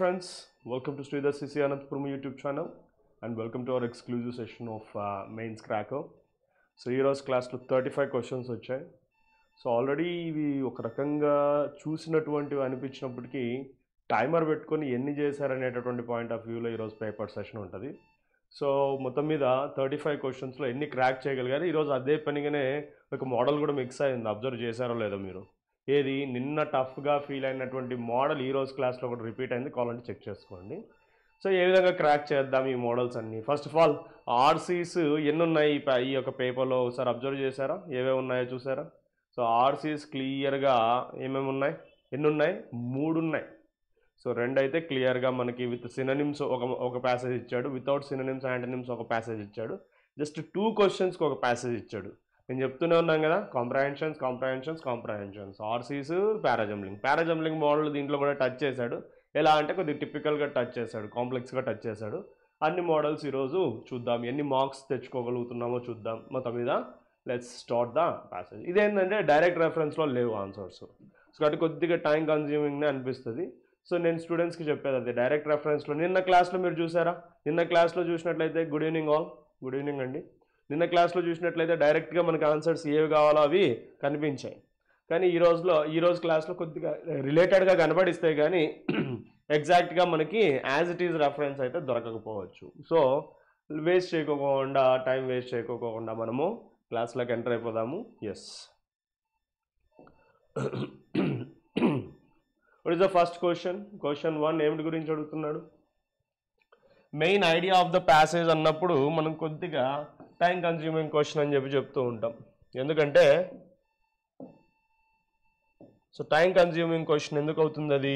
Friends, welcome to Sridhar CC Anantapurma YouTube channel and welcome to our exclusive session of Mains Cracker. So ఈరోజు క్లాస్లో 35 questions వచ్చాయి. So already ఇవి ఒక రకంగా చూసినటువంటివి అనిపించినప్పటికీ timer పెట్టుకొని ఎన్ని చేశారనేటటువంటి పాయింట్ ఆఫ్ వ్యూలో ఈరోజు పేపర్ సెషన్ ఉంటుంది. సో మొత్తం మీద 35 క్వశ్చన్స్లో ఎన్ని క్రాక్ చేయగలిగారు. ఈరోజు అదే పనిగానే ఒక మోడల్ కూడా మిక్స్ అయింది. అబ్జర్వ్ చేశారో లేదో మీరు? ఏది నిన్న టఫ్గా ఫీల్ అయినటువంటి మోడల్ ఈరోజు క్లాస్లో కూడా రిపీట్ అయింది. కావాలంటే చెక్ చేసుకోండి. సో ఏ విధంగా క్రాక్ చేద్దాం ఈ మోడల్స్ అన్నీ? ఫస్ట్ ఆఫ్ ఆల్ ఆర్సీస్ ఎన్ని ఉన్నాయి ఈ యొక్క పేపర్లో ఒకసారి అబ్జర్వ్ చేశారా? ఏవేవి ఉన్నాయో చూసారా? సో ఆర్సీస్ క్లియర్గా ఏమేమి ఉన్నాయి, ఎన్ని ఉన్నాయి? 3 ఉన్నాయి. సో 2 అయితే క్లియర్గా మనకి విత్ సినోనిమ్స్ ఒక ప్యాసేజ్ ఇచ్చాడు, వితౌట్ సినోనిమ్స్ యాంటోనిమ్స్ ఒక ప్యాసేజ్ ఇచ్చాడు, జస్ట్ 2 క్వశ్చన్స్కి ఒక ప్యాసేజ్ ఇచ్చాడు. నేను చెప్తూనే ఉన్నాం కదా, కాంప్రహెన్షన్స్ ఆర్సీస్ పారాజంబ్లింగ్ మోడల్ దీంట్లో కూడా టచ్ చేశాడు. ఎలా అంటే కొద్దిగా టిపికల్గా టచ్ చేశాడు, కాంప్లెక్స్గా టచ్ చేశాడు. అన్ని మోడల్స్ ఈరోజు చూద్దాం, ఎన్ని మార్క్స్ తెచ్చుకోగలుగుతున్నామో చూద్దాం. మొత్తం మీద లెట్స్ స్టార్ట్ ద ప్యాసేజ్. ఇదేంటంటే డైరెక్ట్ రెఫరెన్స్లో లేవు ఆన్సర్స్, సో కాబట్టి కొద్దిగా టైం కన్జ్యూమింగ్నే అనిపిస్తుంది. సో నేను స్టూడెంట్స్కి చెప్పేది అదే, డైరెక్ట్ రెఫరెన్స్లో నిన్న క్లాస్లో మీరు చూసారా? నిన్న క్లాస్లో చూసినట్లయితే good evening all, good evening అండి. నిన్న క్లాస్లో చూసినట్లయితే డైరెక్ట్గా మనకి ఆన్సర్స్ ఏవి కావాలో అవి కనిపించాయి. కానీ ఈరోజు క్లాస్లో కొద్దిగా రిలేటెడ్గా కనబడిస్తాయి, కానీ ఎగ్జాక్ట్గా మనకి యాజ్ ఇట్ ఈజ్ రెఫరెన్స్ అయితే దొరకకపోవచ్చు. సో టైం వేస్ట్ చేయకోకుండా మనము క్లాస్లోకి ఎంటర్ అయిపోదాము. Yes, what is the first question 1 ఏమిటి గురించి అడుగుతున్నాడు? Main idea of the passage అన్నప్పుడు మనం కొద్దిగా టైం కన్జ్యూమింగ్ క్వశ్చన్ అని చెప్తూ ఉంటాం. ఎందుకంటే సో టైం కన్జ్యూమింగ్ క్వశ్చన్ ఎందుకు అవుతుంది అది?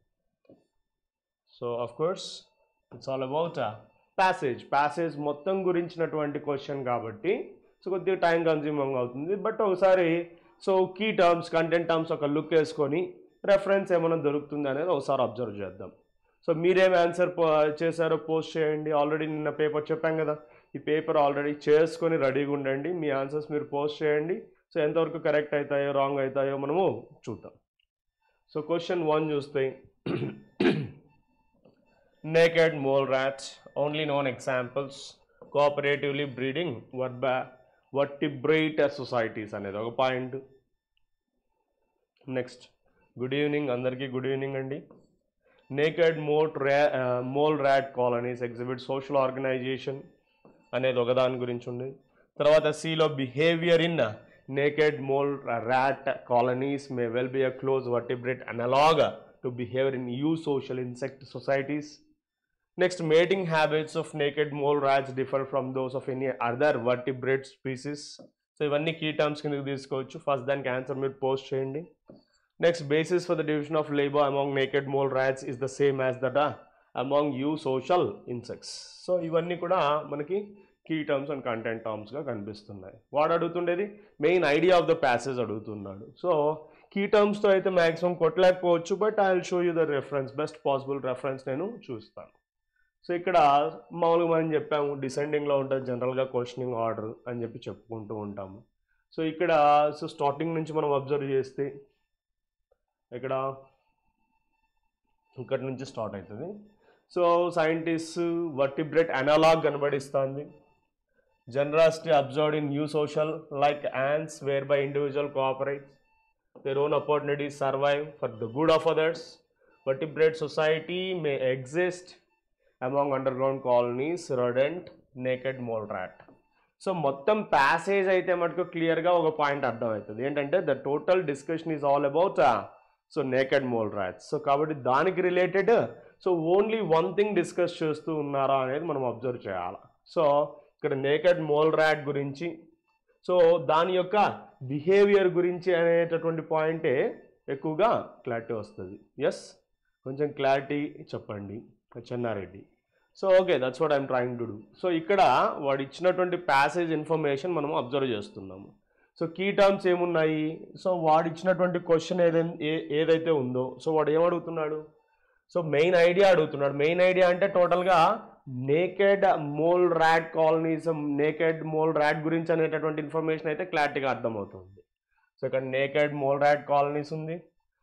So of course it's all about passage మొత్తం గురించినటువంటి క్వశ్చన్ కాబట్టి సో కొద్దిగా టైం కన్జ్యూమింగ్ అవుతుంది. బట్ ఒకసారి so key terms, content terms ఒక లుక్ వేసుకొని రెఫరెన్స్ ఏమైనా దొరుకుతుంది అనేది ఒకసారి అబ్జర్వ్ చేద్దాం. సో మీరేం ఆన్సర్ చేశారో పోస్ట్ చేయండి. ఆల్రెడీ నిన్న పేపర్ చెప్పాం కదా, ఈ పేపర్ ఆల్రెడీ చేసుకొని రెడీగా ఉండండి. మీ ఆన్సర్స్ మీరు పోస్ట్ చేయండి. సో ఎంతవరకు కరెక్ట్ అవుతాయో రాంగ్ అవుతాయో మనము చూద్దాం. సో క్వశ్చన్ 1 చూస్తే naked mole rats only known examples cooperatively breeding vertebrate societies అనేది ఒక పాయింట్. నెక్స్ట్, గుడ్ ఈవినింగ్ అందరికీ, గుడ్ ఈవినింగ్ అండి. Naked mole rat colonies exhibit social organisation అనేది ఒకదాని గురించి ఉంది. తర్వాత సిలో behaviour in naked mole rat colonies may well be a close vertebrate analogue to behaviour in social insect societies. Next, mating habits of naked mole rats differ from those of any other vertebrate species. So ఇవన్నీ key terms కిందకి తీసుకోవచ్చు. First దానికి answer మీరు post చేయండి. Next, basis for the division of labor among naked mole rats is the same as that among social insects. So ఇవన్నీ కూడా మనకి key terms and content టర్మ్స్గా కనిపిస్తున్నాయి. వాడు అడుగుతుండేది main idea of the passage అడుగుతున్నాడు. సో కీ టర్మ్స్తో అయితే మ్యాక్సిమం కొట్టలేకపోవచ్చు, but I will show you the reference, best possible reference నేను చూస్తాను. సో ఇక్కడ మామూలుగా మనం చెప్పాము డిసెండింగ్లో ఉంటుంది జనరల్గా క్వశ్చనింగ్ ఆర్డర్ అని చెప్పుకుంటూ ఉంటాము. సో ఇక్కడ స్టార్టింగ్ నుంచి మనం అబ్జర్వ్ చేస్తే ఇక్కడ నుంచి స్టార్ట్ అవుతుంది. సో సైంటిస్ట్ వర్టిబ్రేట్ అనలాగ్ కనబడిస్తుంది. Generosity observed in social like ants where by individual cooperates their own opportunities survive for the good of others. Vertebrate society may exist among underground colonies rodent naked mole rat. So మొత్తం passage అయితే మటుకు క్లియర్గా ఒక point అర్థమవుతుంది ఏంటంటే the total discussion is all about so naked mole rats. So కాబట్టి దానికి related so only one thing discuss చేస్తూ ఉన్నారా అనేది మనం అబ్జర్వ్ చేయాలి. సో ఇక్కడ నేకెడ్ మోల్ ర్యాట్ గురించి, సో దాని యొక్క బిహేవియర్ గురించి అనేటటువంటి పాయింటే ఎక్కువగా క్లారిటీ వస్తుంది. ఎస్, కొంచెం క్లారిటీ చెప్పండి Chennareddy. So okay, that's what I'm trying to do. So ఇక్కడ వాడు ఇచ్చినటువంటి ప్యాసేజ్ ఇన్ఫర్మేషన్ మనం అబ్జర్వ్ చేస్తున్నాము. సో కీ టర్మ్స్ ఏమున్నాయి? సో వాడు ఇచ్చినటువంటి క్వశ్చన్ ఏదైతే ఉందో సో వాడు ఏమడుగుతున్నాడు? సో మెయిన్ ఐడియా అడుగుతున్నాడు. మెయిన్ ఐడియా అంటే టోటల్గా naked mole rat colonies, naked mole rat గురించి అనేటటువంటి ఇన్ఫర్మేషన్ అయితే క్లారిటీగా అర్థమవుతుంది. సో ఇక్కడ నేకెడ్ మోల్ ర్యాట్ కాలనీస్ ఉంది,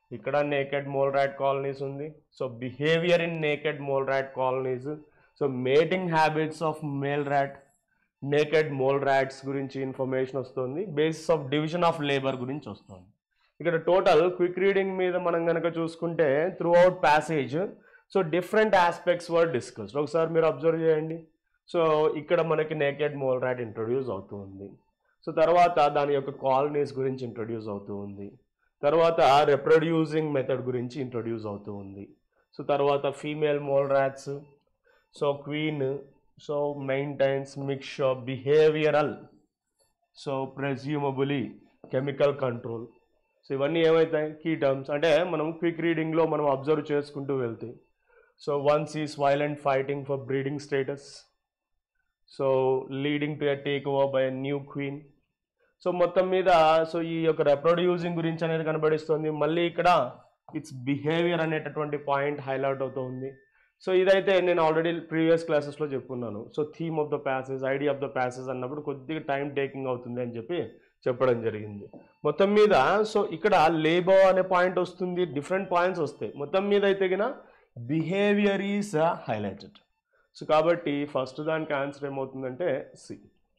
ఇక్కడ నేకెడ్ మోల్ rat కాలనీస్ ఉంది. So behaviour in naked mole rat colonies, so mating habits of male rat, naked mole rats గురించి ఇన్ఫర్మేషన్ వస్తుంది. Basis of division of labour గురించి వస్తుంది. ఇక్కడ total quick reading మీద మనం కనుక చూసుకుంటే throughout passage so different aspects were discussed. ఒకసారి మీరు అబ్జర్వ్ చేయండి. సో ఇక్కడ మనకి నేకెడ్ మోల్ rat ఇంట్రొడ్యూస్ అవుతూ ఉంది. సో తర్వాత దాని యొక్క కాలనీస్ గురించి ఇంట్రొడ్యూస్ అవుతూ ఉంది. తర్వాత రిప్రొడ్యూసింగ్ మెథడ్ గురించి ఇంట్రొడ్యూస్ అవుతూ ఉంది. సో తర్వాత female mole rats, so queen, so maintains mixture behavioural, so presumably chemical control. So ఇవన్నీ ఏమవుతాయి కీ టర్మ్స్ అంటే మనం క్విక్ రీడింగ్లో మనం అబ్జర్వ్ చేసుకుంటూ వెళ్తే. So once is violent fighting for breeding status, so leading to a take over by a new queen. So మొత్తం మీద సో ఈ యొక్క రిప్రొడ్యూసింగ్ గురించి అనేది కనబడిస్తుంది. మళ్ళీ ఇక్కడ ఇట్స్ బిహేవియర్ అనేటటువంటి పాయింట్ హైలైట్ అవుతుంది. సో ఇదైతే నేను ఆల్రెడీ ప్రీవియస్ క్లాసెస్లో చెప్పుకున్నాను. So theme of the passage, idea of the passage అన్నప్పుడు కొద్దిగా టైం టేకింగ్ అవుతుంది అని చెప్పి చెప్పడం జరిగింది. మొత్తం మీద సో ఇక్కడ లేబర్ అనే పాయింట్ వస్తుంది, డిఫరెంట్ పాయింట్స్ వస్తాయి. మొత్తం మీద అయితే గిన బిహేవియర్ ఈస్ హైలైటెడ్. సో కాబట్టి ఫస్ట్ దానికి ఆన్సర్ ఏమవుతుందంటే C.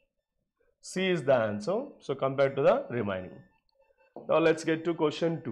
C is the answer. So compared to the remaining. Now let's get to question 2.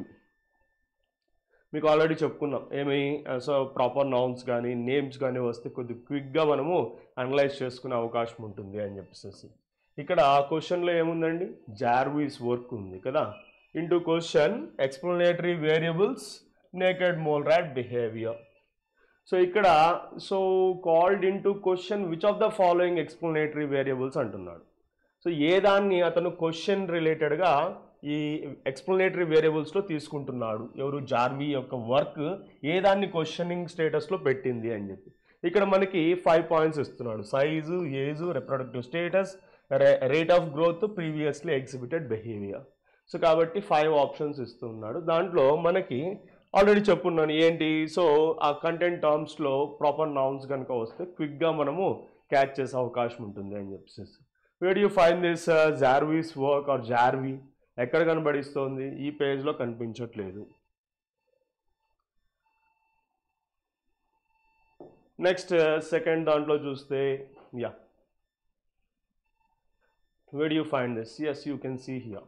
మీకు ఆల్రెడీ చెప్పుకున్నాం ఏమి సో ప్రాపర్ నౌన్స్ కానీ నేమ్స్ కానీ వస్తే కొద్దిగా క్విక్గా మనము అనలైజ్ చేసుకునే అవకాశం ఉంటుంది అని చెప్పేసి. ఇక్కడ ఆ క్వశ్చన్లో ఏముందండి, జార్విస్ వర్క్ ఉంది కదా. Into question explanatory variables naked mole rat behaviour. So ఇక్కడ so called into question which of the following explanatory variables అంటున్నాడు. సో ఏ దాన్ని అతను క్వశ్చన్ రిలేటెడ్గా ఈ ఎక్స్ప్లనేటరీ వేరియబుల్స్లో తీసుకుంటున్నాడు, ఎవరు జార్వి యొక్క వర్క్ ఏ దాన్ని క్వశ్చనింగ్ స్టేటస్లో పెట్టింది అని చెప్పి. ఇక్కడ మనకి 5 పాయింట్స్ ఇస్తున్నాడు. Size, age, reproductive status, rate of growth, previously exhibited behaviour. So కాబట్టి 5 ఆప్షన్స్ ఇస్తున్నాడు. దాంట్లో మనకి ఆల్రెడీ చెప్పున్నాను ఏంటి, సో ఆ కంటెంట్ టర్మ్స్లో ప్రాపర్ నౌన్స్ కనుక వస్తే క్విక్గా మనము క్యాచ్ చేసే అవకాశం ఉంటుంది అని చెప్పేసి. Where do you find this Jarvis work or Jarvi? ఎక్కడ కనబడిస్తుంది, ఈ పేజ్లో కనిపించట్లేదు. నెక్స్ట్ సెకండ్ దాంట్లో చూస్తే yeah, where do you find this? Yes, you can see here.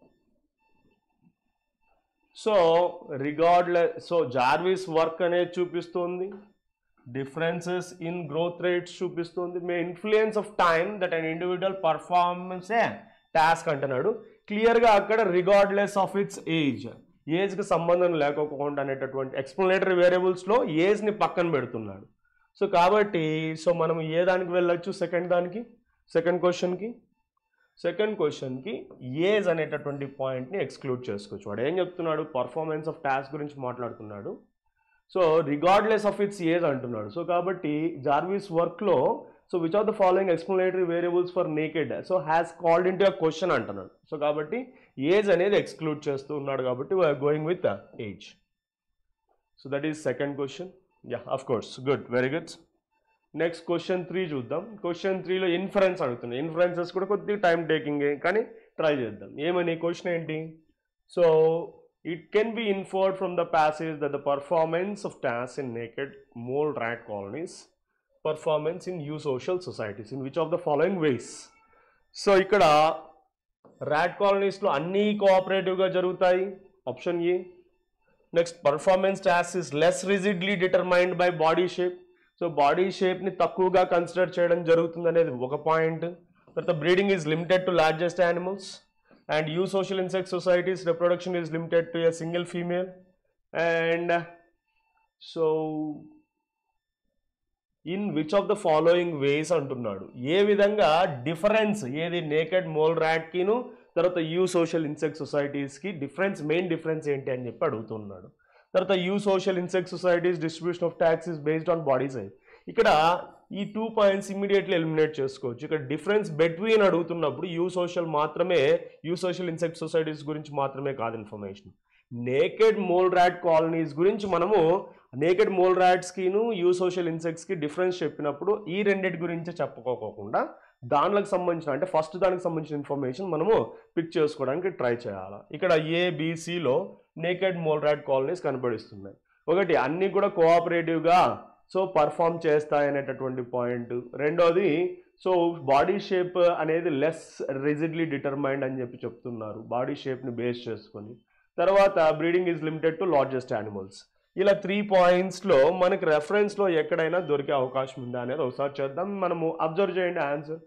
So regardless, so Jarvis work అనేది చూపిస్తుంది, డిఫరెన్సెస్ ఇన్ గ్రోత్ రేట్స్ చూపిస్తుంది, may influence of time that and individual performance a task అంటున్నాడు. క్లియర్గా అక్కడ regardless of it's ఏజ్కి సంబంధం లేకపోకుండా అనేటటువంటి explanatory వేరియబుల్స్లో ఏజ్ని పక్కన పెడుతున్నాడు. సో కాబట్టి సో మనం ఏ దానికి వెళ్ళొచ్చు, సెకండ్ క్వశ్చన్కి ఏజ్ అనేటటువంటి పాయింట్ని ఎక్స్క్లూడ్ చేసుకోవచ్చు. వాడు ఏం చెప్తున్నాడు, పర్ఫార్మెన్స్ ఆఫ్ టాస్క్ గురించి మాట్లాడుతున్నాడు. So regardless of its age అంటున్నాడు. సో కాబట్టి జార్విస్ వర్క్లో so which of the following explanatory variables for naked so has called into a question అంటున్నాడు. సో కాబట్టి ఏజ్ అనేది ఎక్స్క్లూడ్ చేస్తూ ఉన్నాడు కాబట్టి we're going with age. So that is second question. Yeah, of course, good, very good. Next question 3 చూద్దాం. Question 3లో inference అడుగుతున్నాయి. Inferences కూడా కొద్దిగా టైం టేకింగ్ కానీ ట్రై చేద్దాం. ఏమని క్వశ్చన్ ఏంటి, so it can be inferred from the passage that the performance of tasks in naked mole rat colonies performance in eusocial societies in which of the following ways. So ఇక్కడ rat coloniesలో అన్నీ కోఆపరేటివ్గా జరుగుతాయి, option A. Next performance task is less rigidly determined by body shape. So body షేప్ని తక్కువగా consider చేయడం జరుగుతుంది అనేది ఒక పాయింట్. తర్వాత breeding is limited to largest animals. And eusocial insect societies reproduction is limited to a single female. And so in which of the following ways అంటున్నాడు, ఏ విధంగా difference ఏది నేకెడ్ మోల్ ర్యాట్కిను తర్వాత యూసోషియల్ ఇన్సెక్ట్ సొసైటీస్కి difference, main difference ఏంటి అని చెప్పి అడుగుతున్నాడు. తర్వాత eusocial insect societies distribution of tasks is based on body size. ఇక్కడ ఈ 2 పాయింట్స్ ఇమీడియట్లీ ఎలిమినేట్ చేసుకోవచ్చు. ఇక్కడ డిఫరెన్స్ బిట్వీన్ అడుగుతున్నప్పుడు యూసోషియల్ మాత్రమే, యూసోషియల్ ఇన్సెక్ట్ సొసైటీస్ గురించి మాత్రమే కాదు information, naked mole rat colonies గురించి మనము నేకెడ్ మోల్ ర్యాట్స్కిను యూసోషియల్ ఇన్సెక్ట్స్కి డిఫరెన్స్ చెప్పినప్పుడు ఈ రెండింటి గురించి చెప్పుకోకుండా దానికి సంబంధించిన అంటే ఫస్ట్ దానికి సంబంధించిన ఇన్ఫర్మేషన్ మనము పిక్ చేసుకోవడానికి ట్రై చేయాలి. ఇక్కడ ఏబిసిలో నేకెడ్ మోల్ ర్యాట్ కాలనీస్ కనబడిస్తున్నాయి. ఒకటి అన్నీ కూడా కోఆపరేటివ్గా సో పర్ఫామ్ చేస్తాయనేటటువంటి పాయింట్. రెండోది సో బాడీ షేప్ అనేది లెస్ రిజిడ్లీ డిటర్మైన్డ్ అని చెప్పి చెప్తున్నారు, బాడీ షేప్ని బేస్ చేసుకొని. తర్వాత breeding is limited to largest animals. ఇలా 3 పాయింట్స్లో మనకి రెఫరెన్స్లో ఎక్కడైనా దొరికే అవకాశం ఉందా అనేది ఒకసారి చేద్దాం. మనము అబ్జర్వ్ చేయండి ఆన్సర్.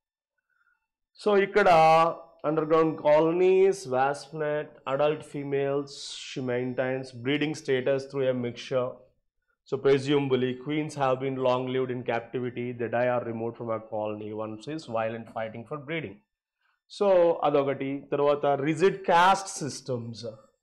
సో ఇక్కడ underground colonies, wasp nest, adult females, she maintains breeding status through a mixture. So presumably queens have been long lived in captivity, they die or removed from a colony once is violent fighting for breeding. So adogati tarvata rigid caste systems,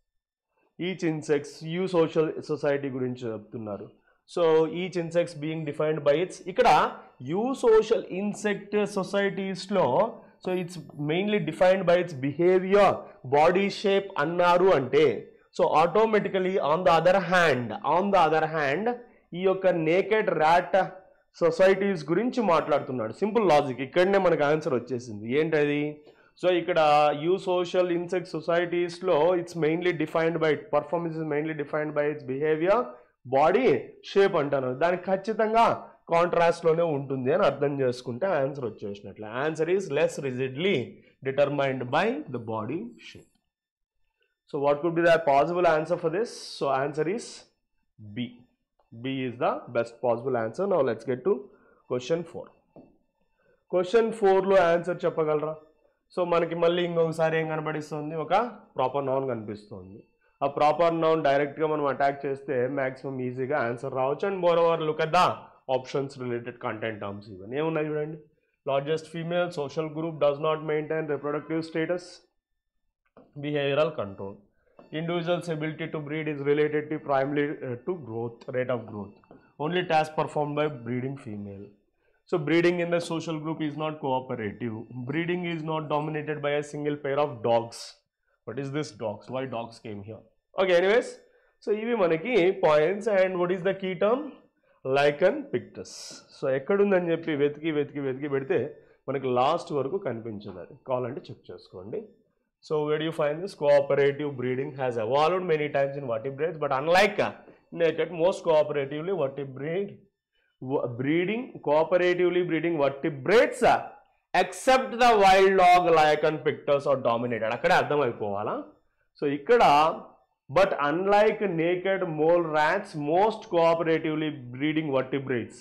each insects eusocial society gurinchi cheptunnaru. So each insects being defined by its ikkada eusocial insect societies lo, so it's mainly defined by its behavior, body shape annaru ante. So automatically on the other hand ఈ యొక్క naked rat societies గురించి మాట్లాడుతున్నాడు. Simple logic, ఇక్కడనే మనకు answer వచ్చేసింది. ఏంటది? So ఇక్కడ social insect సొసైటీస్లో it's mainly defined by performance is mainly defined by its behaviour, body shape అంటాను. దానికి ఖచ్చితంగా కాంట్రాస్ట్లోనే ఉంటుంది అని అర్థం చేసుకుంటే ఆన్సర్ వచ్చేసినట్లే. Answer is less rigidly determined by the body shape. So what could be the possible answer for this? So answer is B. B is the best possible answer. Now let's get to question 4. Question 4 లో answer చెప్పగలరా? So మనకి మళ్ళీ ఇంకొకసారి ఏం కనబడిస్తుంది? ఒక proper noun కనిపిస్తుంది. ఆ proper noun డైరెక్ట్గా మనం అటాక్ చేస్తే మ్యాక్సిమం ఈజీగా ఆన్సర్ రావచ్చు. And moreover look at the options related content terms. ఇవన్నీ ఏమున్నాయి చూడండి. Largest female, social group, does not maintain reproductive status, behavioral control. Individual's ability to breed is related to primarily to rate of growth. Only task performed by breeding female. So breeding in the social group is not cooperative. Breeding is not dominated by a single pair of dogs. What is this dogs? Why dogs came here? Okay, anyways. So ivi manaki points. And what is the key term? Lichen pictus. So ekkadundani cheppi vetiki pedite manaki last varaku kanipinchadu. Adi కావాలంటే check చేసుకోండి. So where do you find this? Cooperative breeding has evolved many times in vertebrates, but unlike naked, most cooperatively breeding vertebrates except the wild dog, lichen pictus are dominated. akkade ardham ayipovala. So ikkada but unlike naked mole rats, most cooperatively breeding vertebrates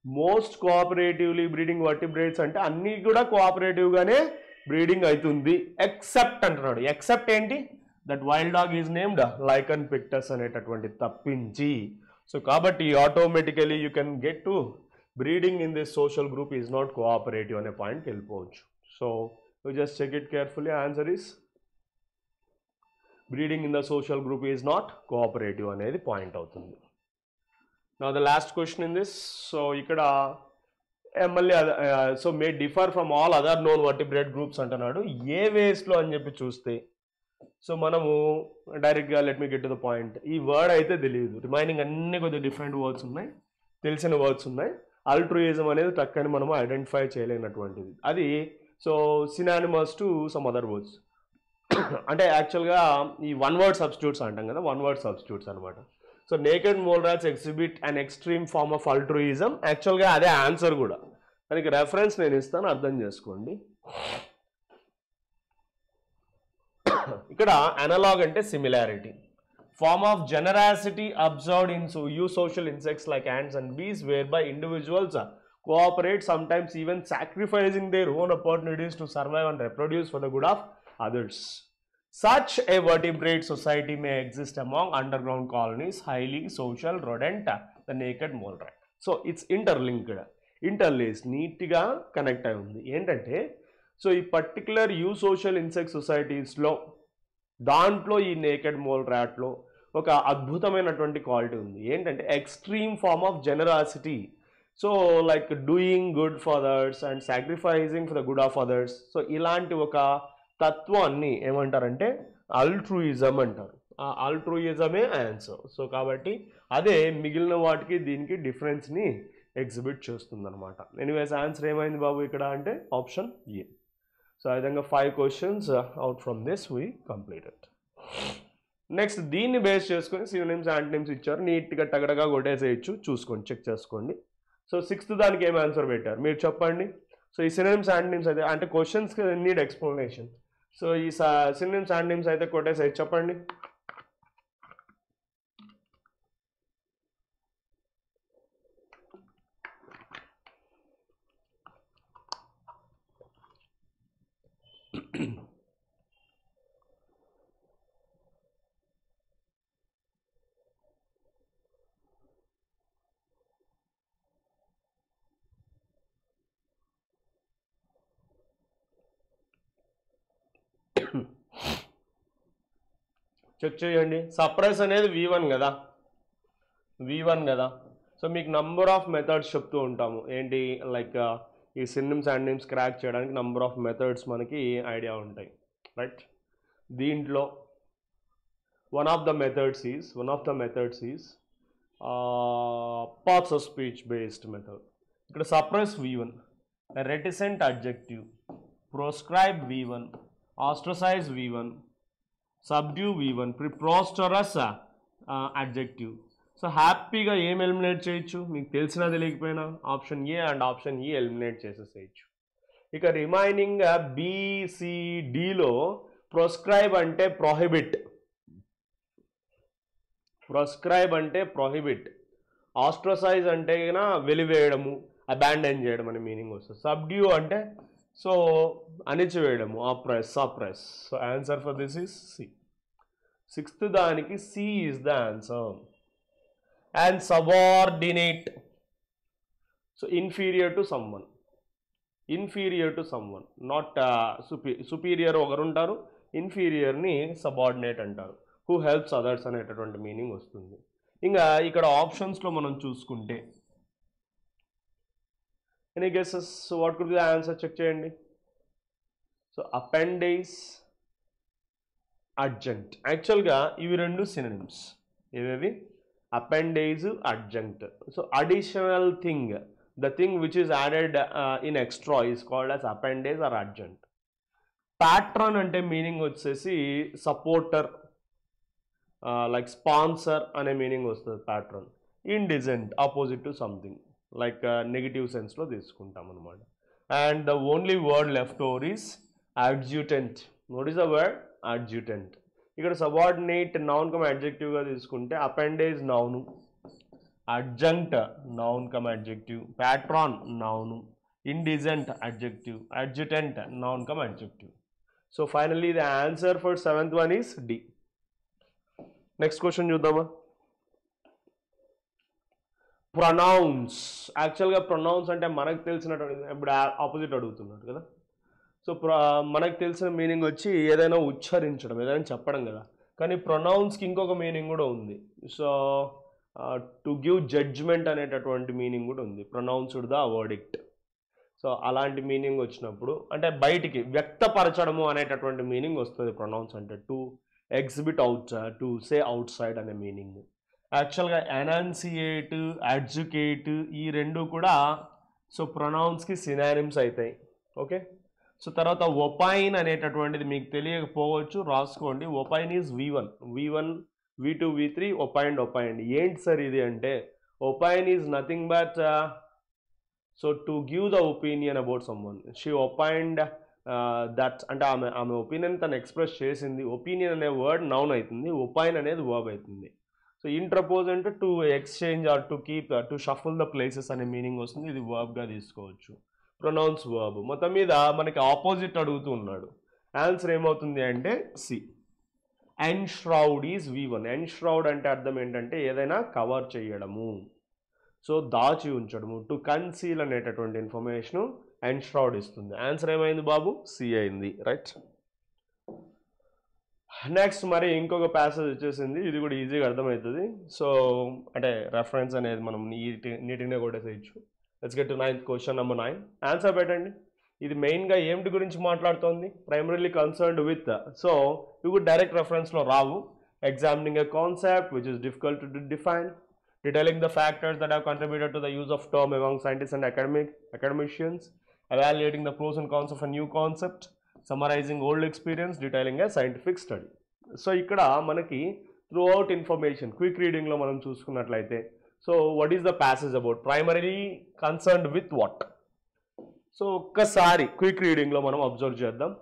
అంటే అన్ని కూడా cooperative గానే breeding అవుతుంది. Except అంటున్నాడు. Except ఏంటి? That wild dog is named Lycaon pictus అనేటటువంటి తప్పించి. So కాబట్టి automatically you can get to breeding in this social group is not cooperative అనే పాయింట్కి వెళ్ళిపోవచ్చు. So you just check it carefully. Answer is breeding in the social group is not cooperative అనేది point అవుతుంది. Now the last question in this. So ఇక్కడ మళ్ళీ so may differ from all other known vertebrate groups అంటున్నాడు. ఏ వేస్లో అని చెప్పి చూస్తే so మనము డైరెక్ట్గా let me get to the point. ఈ వర్డ్ అయితే తెలియదు, రిమైనింగ్ అన్ని కొద్దిగా డిఫరెంట్ వర్డ్స్ ఉన్నాయి, తెలిసిన వర్డ్స్ ఉన్నాయి. అల్ట్రూయిజం అనేది టక్కని మనము ఐడెంటిఫై చేయలేనటువంటిది. అది so synonymous to some other words. అంటే యాక్చువల్గా ఈ వన్ వర్డ్ సబ్స్టిట్యూట్స్ అంటాం కదా, వన్ వర్డ్ సబ్స్టిట్యూట్స్ అనమాట. So naked mole rats exhibit an extreme form of altruism. యాక్చువల్గా అదే ఆన్సర్ కూడా. దానికి రెఫరెన్స్ నేను ఇస్తాను, అర్థం చేసుకోండి. ఇక్కడ అనలాగ్ అంటే similarity. Form of generosity observed in eusocial insects like ants and bees, whereby individuals cooperate, sometimes even sacrificing their own opportunities to survive and reproduce for the good of others. Such a vertebrate society may exist among underground colonies, highly social rodent, the naked mole rat. So it's interlaced, నీట్గా connect అయి ఉంది. ఏంటంటే so ఈ particular social insect సొసైటీస్లో దాంట్లో ఈ naked mole ర్యాట్లో ఒక అద్భుతమైనటువంటి quality ఉంది. ఏంటంటే extreme form of generosity. So like doing good for others and sacrificing for the good of others. So ఇలాంటి ఒక తత్వాన్ని ఏమంటారంటే అల్ట్రూయిజం అంటారు. ఆ అల్ట్రూయిజమే ఆన్సర్. సో కాబట్టి అదే మిగిలిన వాటికి దీనికి డిఫరెన్స్ని ఎగ్జిబిట్ చేస్తుంది అనమాట. ఎనీవేస్ ఆన్సర్ ఏమైంది బాబు ఇక్కడ అంటే ఆప్షన్ ఏ. సో ఆ విధంగా 5 questions out from this we completed. Next దీన్ని బేస్ చేసుకొని సినోనిమ్స్ యాంటోనిమ్స్ ఇచ్చారు, నీట్గా టగడగా కొట్టేసేయచ్చు, చూసుకోండి, చెక్ చేసుకోండి. సో 6th దానికి ఏం ఆన్సర్ పెట్టారు మీరు చెప్పండి. సో ఈ సినోనిమ్స్ యాంటోనిమ్స్ అయితే అంటే క్వశ్చన్స్ నీడ్ ఎక్స్ప్లెనేషన్. సో ఈ సినోనిమ్స్ యాంటోనిమ్స్ అయితే కొట్టేసేయచ్చు, చెప్పండి. చెక్ చేయండి. సప్రెస్ అనేది V1 కదా, V1 కదా. సో మీకు నంబర్ ఆఫ్ మెథడ్స్ చెప్తూ ఉంటాము, ఏంటి లైక్ ఈ సినోనిమ్స్ యాంటోనిమ్స్ క్రాక్ చేయడానికి నంబర్ ఆఫ్ మెథడ్స్ మనకి ఐడియా ఉంటాయి, రైట్. దీంట్లో one of the methods is parts of speech based method. ఇక్కడ suppress V1, reticent adjective, proscribe V1, ostracise V1, subdue V1, preposterous adjective. So హ్యాపీగా ఏం eliminate చేయొచ్చు, మీకు తెలిసినా తెలియకపోయినా option A and option E eliminate చేసేసేయచ్చు. ఇక రిమైనింగ్ BCDలో ప్రోస్క్రైబ్ అంటే ప్రొహిబిట్, ఆస్ట్రసైజ్ అంటే వెలివేయడము, అబాండన్ చేయడం అనే మీనింగ్ వస్తుంది. సబ్డ్యూ అంటే సో అణిచివేయడము, suppress. So answer for this is C. 6th దానికి C is the answer. And subordinate, so inferior to someone, not superior ఒకరు ఉంటారు, ఇన్ఫీరియర్ని సబార్డినేట్ అంటారు, హూ హెల్ప్స్ అదర్స్ అనేటటువంటి మీనింగ్ వస్తుంది. ఇంకా ఇక్కడ ఆప్షన్స్లో మనం చూసుకుంటే any guesses, what could be the answer, check చేయండి. So appendage, adjunct. యాక్చువల్గా ఇవి రెండు సినోనిమ్స్, ఏవేవి? Appendage, adjunct. So additional thing, the thing which is added in extra is called as appendage or adjunct. Patron అంటే meaning వచ్చేసి supporter, like sponsor అనే meaning వస్తుంది patron. Indigent, opposite to something, like negative సెన్స్లో తీసుకుంటాం అనమాట. And the only word left over is adjutant. What is the word? Adjutant. ఇక్కడ subordinate noun cum అడ్జెక్టివ్గా తీసుకుంటే appendage noun, adjunct noun cum adjective, patron noun, indigent adjective, adjutant noun cum adjective. So finally the answer for 7th one is D. Next question చూద్దామా. Pronounce. యాక్చువల్గా pronounce అంటే మనకు తెలిసినటువంటి, ఇప్పుడు opposite అడుగుతున్నాడు కదా. సో మనకు తెలిసిన మీనింగ్ వచ్చి ఏదైనా ఉచ్చరించడం, ఏదైనా చెప్పడం కదా. కానీ ప్రొనౌన్స్కి ఇంకొక మీనింగ్ కూడా ఉంది. సో టు గివ్ జడ్జ్మెంట్ అనేటటువంటి మీనింగ్ కూడా ఉంది, ప్రొనౌన్స్డ్ ద వర్డిక్ట్. సో అలాంటి మీనింగ్ వచ్చినప్పుడు అంటే బయటికి వ్యక్తపరచడము అనేటటువంటి మీనింగ్ వస్తుంది ప్రొనౌన్స్ అంటే. To exhibit out, to say outside అనే మీనింగ్. యాక్చువల్గా ఎనాన్సియేట్, అడ్జుకేట్ ఈ రెండు కూడా సో ప్రొనౌన్స్కి సినానిమ్స్ అవుతాయి. ఓకే. సో తర్వాత ఒపైన్ అనేటటువంటిది మీకు తెలియకపోవచ్చు, రాసుకోండి. Opine is V1, V2, V3, opined. ఏంటి సార్ ఇది అంటే, opine is nothing but so to give the opinion about someone. She opined that అంటే ఆమె ఒపీనియన్ తను ఎక్స్ప్రెస్ చేసింది. ఒపీనియన్ అనే వర్డ్ నౌన్ అవుతుంది, ఒపైన్ అనేది వర్బ్ అవుతుంది. సో ఇంటర్పోజ్ అంటే to exchange or to keep, to shuffle the places అనే మీనింగ్ వస్తుంది. ఇది వర్బ్గా తీసుకోవచ్చు, ప్రొనౌన్స్ వర్బ్. మొత్తం మీద మనకి ఆపోజిట్ అడుగుతూ ఉన్నాడు. ఆన్సర్ ఏమవుతుంది అంటే సి. ఎన్ష్రౌడ్ is V1. ఎన్ష్రౌడ్ అంటే అర్థం ఏంటంటే ఏదైనా కవర్ చేయడము, సో దాచి ఉంచడము. టు కన్సీల్ అనేటటువంటి ఇన్ఫర్మేషన్ ఎన్ష్రౌడ్ ఇస్తుంది. ఆన్సర్ ఏమైంది బాబు? సి అయింది, రైట్. నెక్స్ట్ మరి ఇంకొక ప్యాసేజ్ వచ్చేసింది, ఇది కూడా ఈజీగా అర్థమవుతుంది. సో అంటే రెఫరెన్స్ అనేది మనం నీట్గానే కొట్టేసేయచ్చు. Let's get to 9th question, number 9. Answer పెట్టండి. ఇది మెయిన్గా ఏమిటి గురించి మాట్లాడుతోంది? Primarily concerned with. సో ఇవి కూడా డైరెక్ట్ రెఫరెన్స్లో రావు. Examining a concept which is difficult to define, detailing the factors that have contributed to the use of term among scientists and academicians, evaluating the pros and cons of a new concept, summarizing old experience, detailing a scientific study. So ఇక్కడ మనకి throughout information quick రీడింగ్లో మనం చూసుకున్నట్లయితే so what is the passage about primary concerned with what. So ఒక్కసారి quick రీడింగ్లో మనం observe చేద్దాం.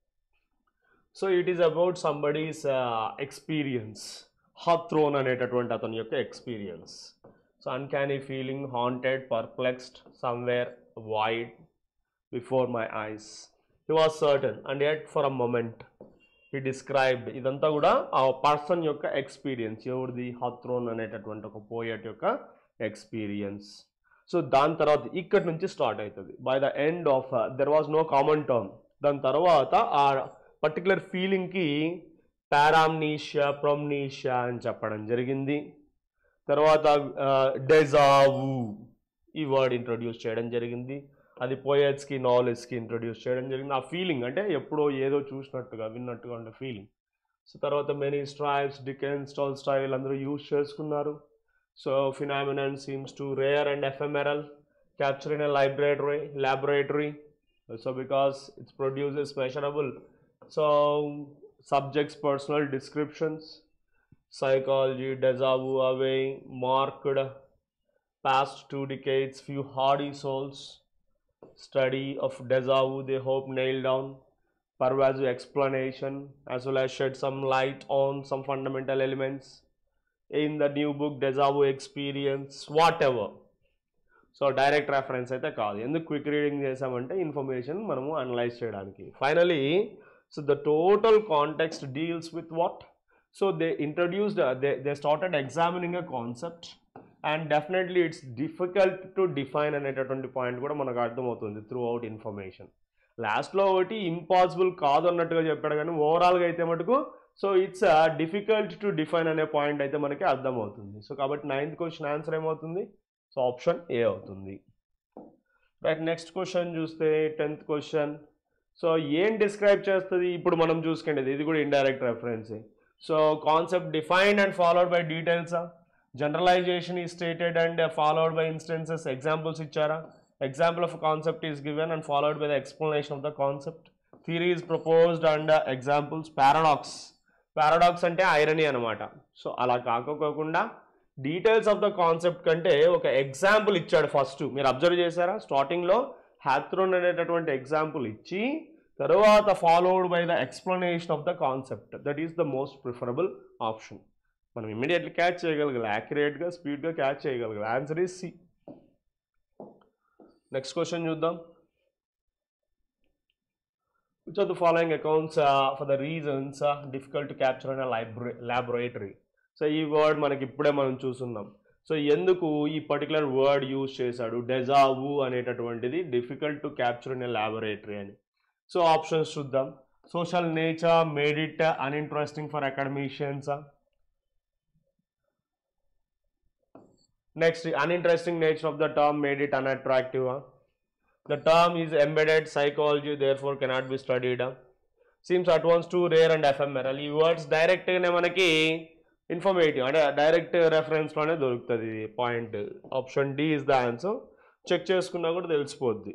So it is about somebody's experience. Hawthorne అనేటటువంటి అతని యొక్క experience. So uncanny feeling, haunted, perplexed, somewhere wide before my eyes, he was certain and yet for a moment he described. ఇదంతా కూడా ఆ పర్సన్ యొక్క ఎక్స్పీరియన్స్. ఎవరిది? హాథ్రోన్ అనేటటువంటి ఒక పోయట్ యొక్క ఎక్స్పీరియన్స్. సో దాని తర్వాత ఇక్కడ నుంచి స్టార్ట్ అవుతుంది. By the end of there was no common term. దాని తర్వాత ఆ పర్టికులర్ ఫీలింగ్కి పారామ్నీషియా, ప్రొమ్నీషియా అని చెప్పడం జరిగింది. తర్వాత డెజావు ఈ వర్డ్ ఇంట్రొడ్యూస్ చేయడం జరిగింది. అది పోయట్స్కి, నావెలిస్ట్కి ఇంట్రొడ్యూస్ చేయడం జరిగింది. ఆ ఫీలింగ్ అంటే ఎప్పుడో ఏదో చూసినట్టుగా, విన్నట్టుగా ఉండే ఫీలింగ్. సో తర్వాత మెనీ స్ట్రైప్స్, డికెన్స్, టాల్స్టాయ్ వీళ్ళందరూ యూజ్ చేసుకున్నారు. So phenomenon seems to rare and ephemeral, capture in a laboratory. So because it produces measurable. So subjects, personal descriptions, psychology, deja vu, away, marked, past 2 decades, few hardy souls, study of deja vu, they hope nail down, pervasive explanation, as well as shed some light on some fundamental elements in the new book, deja vu experience, whatever. So direct reference అయితే కాదు. ఎందుకు quick reading చేసామంటే information మనము analyse చేయడానికి. Finally so the total context deals with what. So they introduced, they started examining a concept and definitely it's difficult to define అనేటటువంటి point కూడా మనకు అర్థమవుతుంది త్రూ అవుట్ ఇన్ఫర్మేషన్. లాస్ట్లో ఒకటి ఇంపాసిబుల్ కాదు అన్నట్టుగా చెప్పాడు, కానీ ఓవరాల్గా అయితే మటుకు so it's difficult to define అనే పాయింట్ అయితే మనకి అర్థమవుతుంది. సో కాబట్టి 9th క్వశ్చన్ ఆన్సర్ ఏమవుతుంది? సో ఆప్షన్ ఏ అవుతుంది. రైట్, నెక్స్ట్ క్వశ్చన్ చూస్తే 10th క్వశ్చన్. సో ఏం డిస్క్రైబ్ చేస్తుంది? ఇప్పుడు మనం చూసుకునేది ఇది కూడా indirect reference. So concept defined and followed by details, generalisation is stated and followed by instances, examples ఇచ్చారా? Example of concept is given and followed by the explanation of the concept. Theory is proposed and examples. Paradox, paradox అంటే irony అనమాట. సో అలా కాకోకుండా details of the concept కంటే ఒక example ఇచ్చాడు first. మీరు అబ్జర్వ్ చేశారా? స్టార్టింగ్లో హాథ్రోన్ అనేటటువంటి ఎగ్జాంపుల్ ఇచ్చి తర్వాత followed by the explanation of the concept. That is the most preferable option. మనం ఇమ్మీడియట్లీ క్యాచ్ చేయగలగాలి, యాక్యురేట్గా, స్పీడ్గా క్యాచ్ చేయగలగాలి. Answer is C. Next question చూద్దాం. Which of the following accounts for the reasons difficult to capture in laboratory. So ఈ word మనకి ఇప్పుడే మనం చూస్తున్నాం. సో ఎందుకు ఈ పర్టికులర్ వర్డ్ యూజ్ చేశాడు? డెజావు అనేటటువంటిది difficult to capture in a laboratory అని. సో ఆప్షన్స్ చూద్దాం. Social nature made it uninteresting for academicians. Next, uninteresting nature of the term made it unattractive. The term is embedded psychology therefore cannot be studied. Seems at once to rare and ephemeral. ఈ వర్డ్స్ డైరెక్ట్గానే మనకి informative అంటే direct రెఫరెన్స్లోనే దొరుకుతుంది point. Option D is the answer. Check చేసుకున్నా కూడా తెలిసిపోద్ది.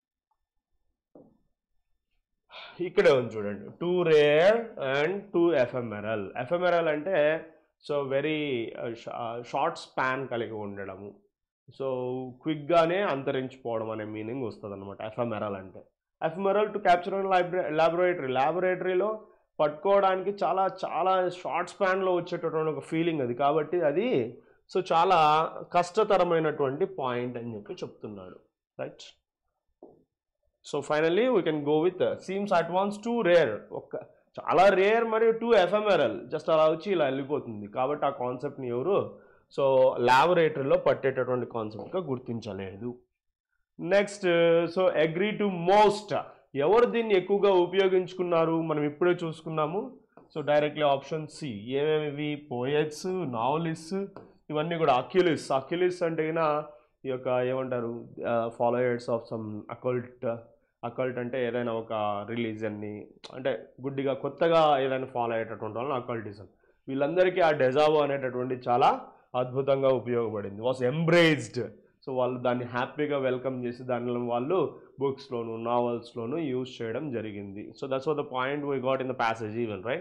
ఇక్కడే ఉంది చూడండి, too rare and too ephemeral. Ephemeral అంటే సో వెరీ షార్ట్ స్పాన్ కలిగి ఉండడము, సో క్విక్గానే అంతరించిపోవడం అనే మీనింగ్ వస్తుంది అనమాట ఎఫెమెరల్ అంటే. ఎఫెమెరల్ టు క్యాప్చర్ ల్యాబొరేటరీలో పట్టుకోవడానికి చాలా చాలా షార్ట్ స్పాన్లో వచ్చేటటువంటి ఒక ఫీలింగ్ అది. కాబట్టి అది సో చాలా కష్టతరమైనటువంటి పాయింట్ అని చెప్పి చెప్తున్నాడు. Right, so finally we can go with seems at once too rare. చాలా రేర్ మరియు టూ ఎఫెమెరల్. జస్ట్ అలా వచ్చి ఇలా వెళ్ళిపోతుంది. కాబట్టి ఆ కాన్సెప్ట్ని ఎవరు సో ల్యాబొరేటరీలో పట్టేటటువంటి కాన్సెప్ట్గా గుర్తించలేదు. Next, so agree to most. ఎవరు దీన్ని ఎక్కువగా ఉపయోగించుకున్నారు మనం ఇప్పుడే చూసుకున్నాము. So directly option C. ఏమేమి? పోయట్స్, నావలిస్ట్, ఇవన్నీ కూడా. అక్యులిస్ అంటే ఈ యొక్క ఏమంటారు, ఫాలోయర్స్ ఆఫ్ సమ్ అకల్ట్ అంటే ఏదైనా ఒక రిలీజన్ని అంటే గుడ్డిగా కొత్తగా ఏదైనా ఫాలో అయ్యేటటువంటి వాళ్ళని అకల్టిజం. వీళ్ళందరికీ ఆ డెజావో అనేటటువంటి చాలా అద్భుతంగా ఉపయోగపడింది. Was embraced. సో వాళ్ళు దాన్ని హ్యాపీగా వెల్కమ్ చేసి దానిలో వాళ్ళు బుక్స్లోను నావెల్స్లోను యూజ్ చేయడం జరిగింది. So that's what the point we got in the passage even. Right,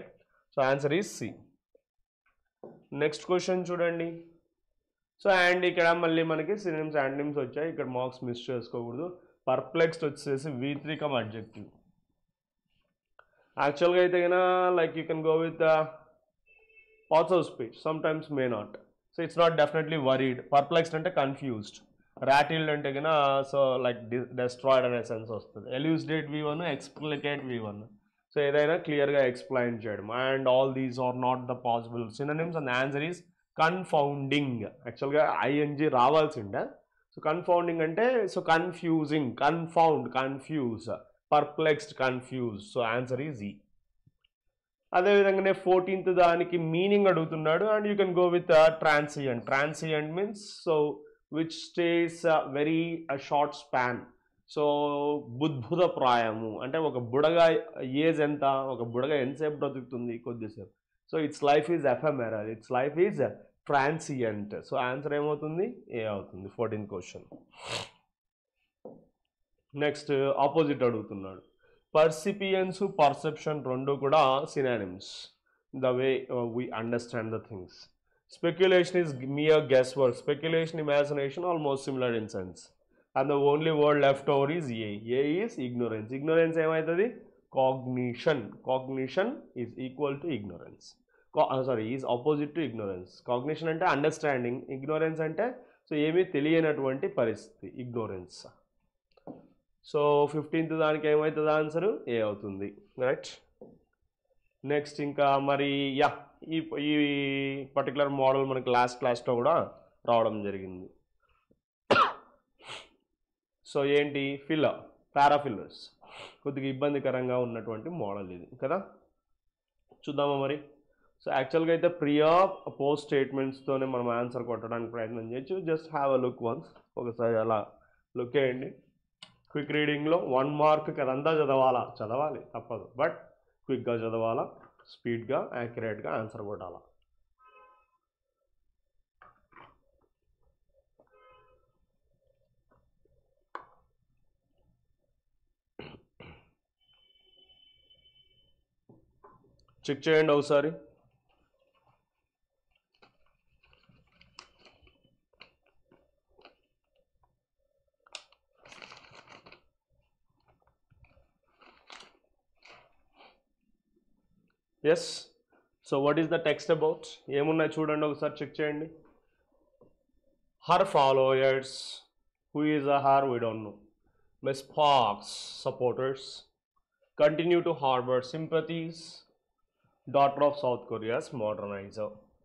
so answer is C. Next question చూడండి. సో అండ్ ఇక్కడ మళ్ళీ మనకి సినోనిమ్స్ యాంటోనిమ్స్ వచ్చాయి. ఇక్కడ మార్క్స్ మిస్ చేసుకోకూడదు. పర్ప్లెక్స్డ్ వచ్చేసి V3 కమ్ అడ్జెక్టివ్. యాక్చువల్గా అయితే కన్నా like you can go with parts of speech, sometimes may not. So it's not definitely worried. Perplexed అంటే కన్ఫ్యూజ్డ్. రాటిల్డ్ అంటే కన్నా సో లైక్ డిస్ట్రాయిడ్ అనే సెన్స్ వస్తుంది. Elucidate V1, ఎక్స్ప్లికేట్ V1. సో ఏదైనా క్లియర్గా ఎక్స్ప్లెయిన్ చేయడం. And all these are not the possible synonyms and answer is confounding. యాక్చువల్గా ING రావాల్సిండే. సో కన్ఫౌండింగ్ అంటే so confusing, confound, confuse, perplexed, confuse. So answer is E. అదేవిధంగానే 14th దానికి meaning అడుగుతున్నాడు. And you can go with transient. Transient means so which stays very short span. So బుద్భుత ప్రాయము అంటే ఒక బుడగ ఏజ్ ఎంత, ఒక బుడగ ఎంతసేపు బ్రతుకుతుంది, కొద్దిసేపు. So it's life is ephemeral, it's life is transient. So answer ఏమవుతుంది? ఏ అవుతుంది 14th క్వశ్చన్. నెక్స్ట్ ఆపోజిట్ అడుగుతున్నాడు. పర్సిపియన్స్, పర్సెప్షన్ రెండు కూడా synonyms the way we understand the things. Speculation is mere guess work. Speculation, imagination almost similar in sense. And the only word left over is A. A is ignorance. Ignorance ఏమవుతుంది? Cognition. Cognition is equal to ignorance. Is opposite to ignorance. Cognition అంటే understanding, ignorance అంటే so ఏమీ తెలియనటువంటి పరిస్థితి, ignorance. So 15th దానికి ఏమవుతుంది? Answer ఏ అవుతుంది. Right. Next ఇంకా మరి ఈ పర్టికులర్ మోడల్ మనకి లాస్ట్ క్లాస్లో కూడా రావడం జరిగింది. సో ఏంటి? Filler, para fillers. కొద్దిగా ఇబ్బందికరంగా ఉన్నటువంటి మోడల్ ఇది కదా. చూద్దామా మరి. సో యాక్చువల్గా అయితే ప్రియా పోస్ట్ స్టేట్మెంట్స్తోనే మనం ఆన్సర్ కొట్టడానికి ప్రయత్నం చేయొచ్చు. Just have a look once. ఒకసారి అలా లుక్ చేయండి. క్విక్ రీడింగ్లో 1 మార్క్ అదంతా చదవాలి తప్పదు. బట్ క్విక్గా చదవాలా, స్పీడ్గా, యాక్యురేట్గా ఆన్సర్ కొట్టాలా. చెక్ చేయండి ఒకసారి. Yes. So what is the text about? ఏమున్నాయి చూడండి ఒకసారి, చెక్ చేయండి. Her followers. Who is a her? We don't know. Miss Park's supporters continue to harbour sympathies. Daughter of South Korea's modernizer.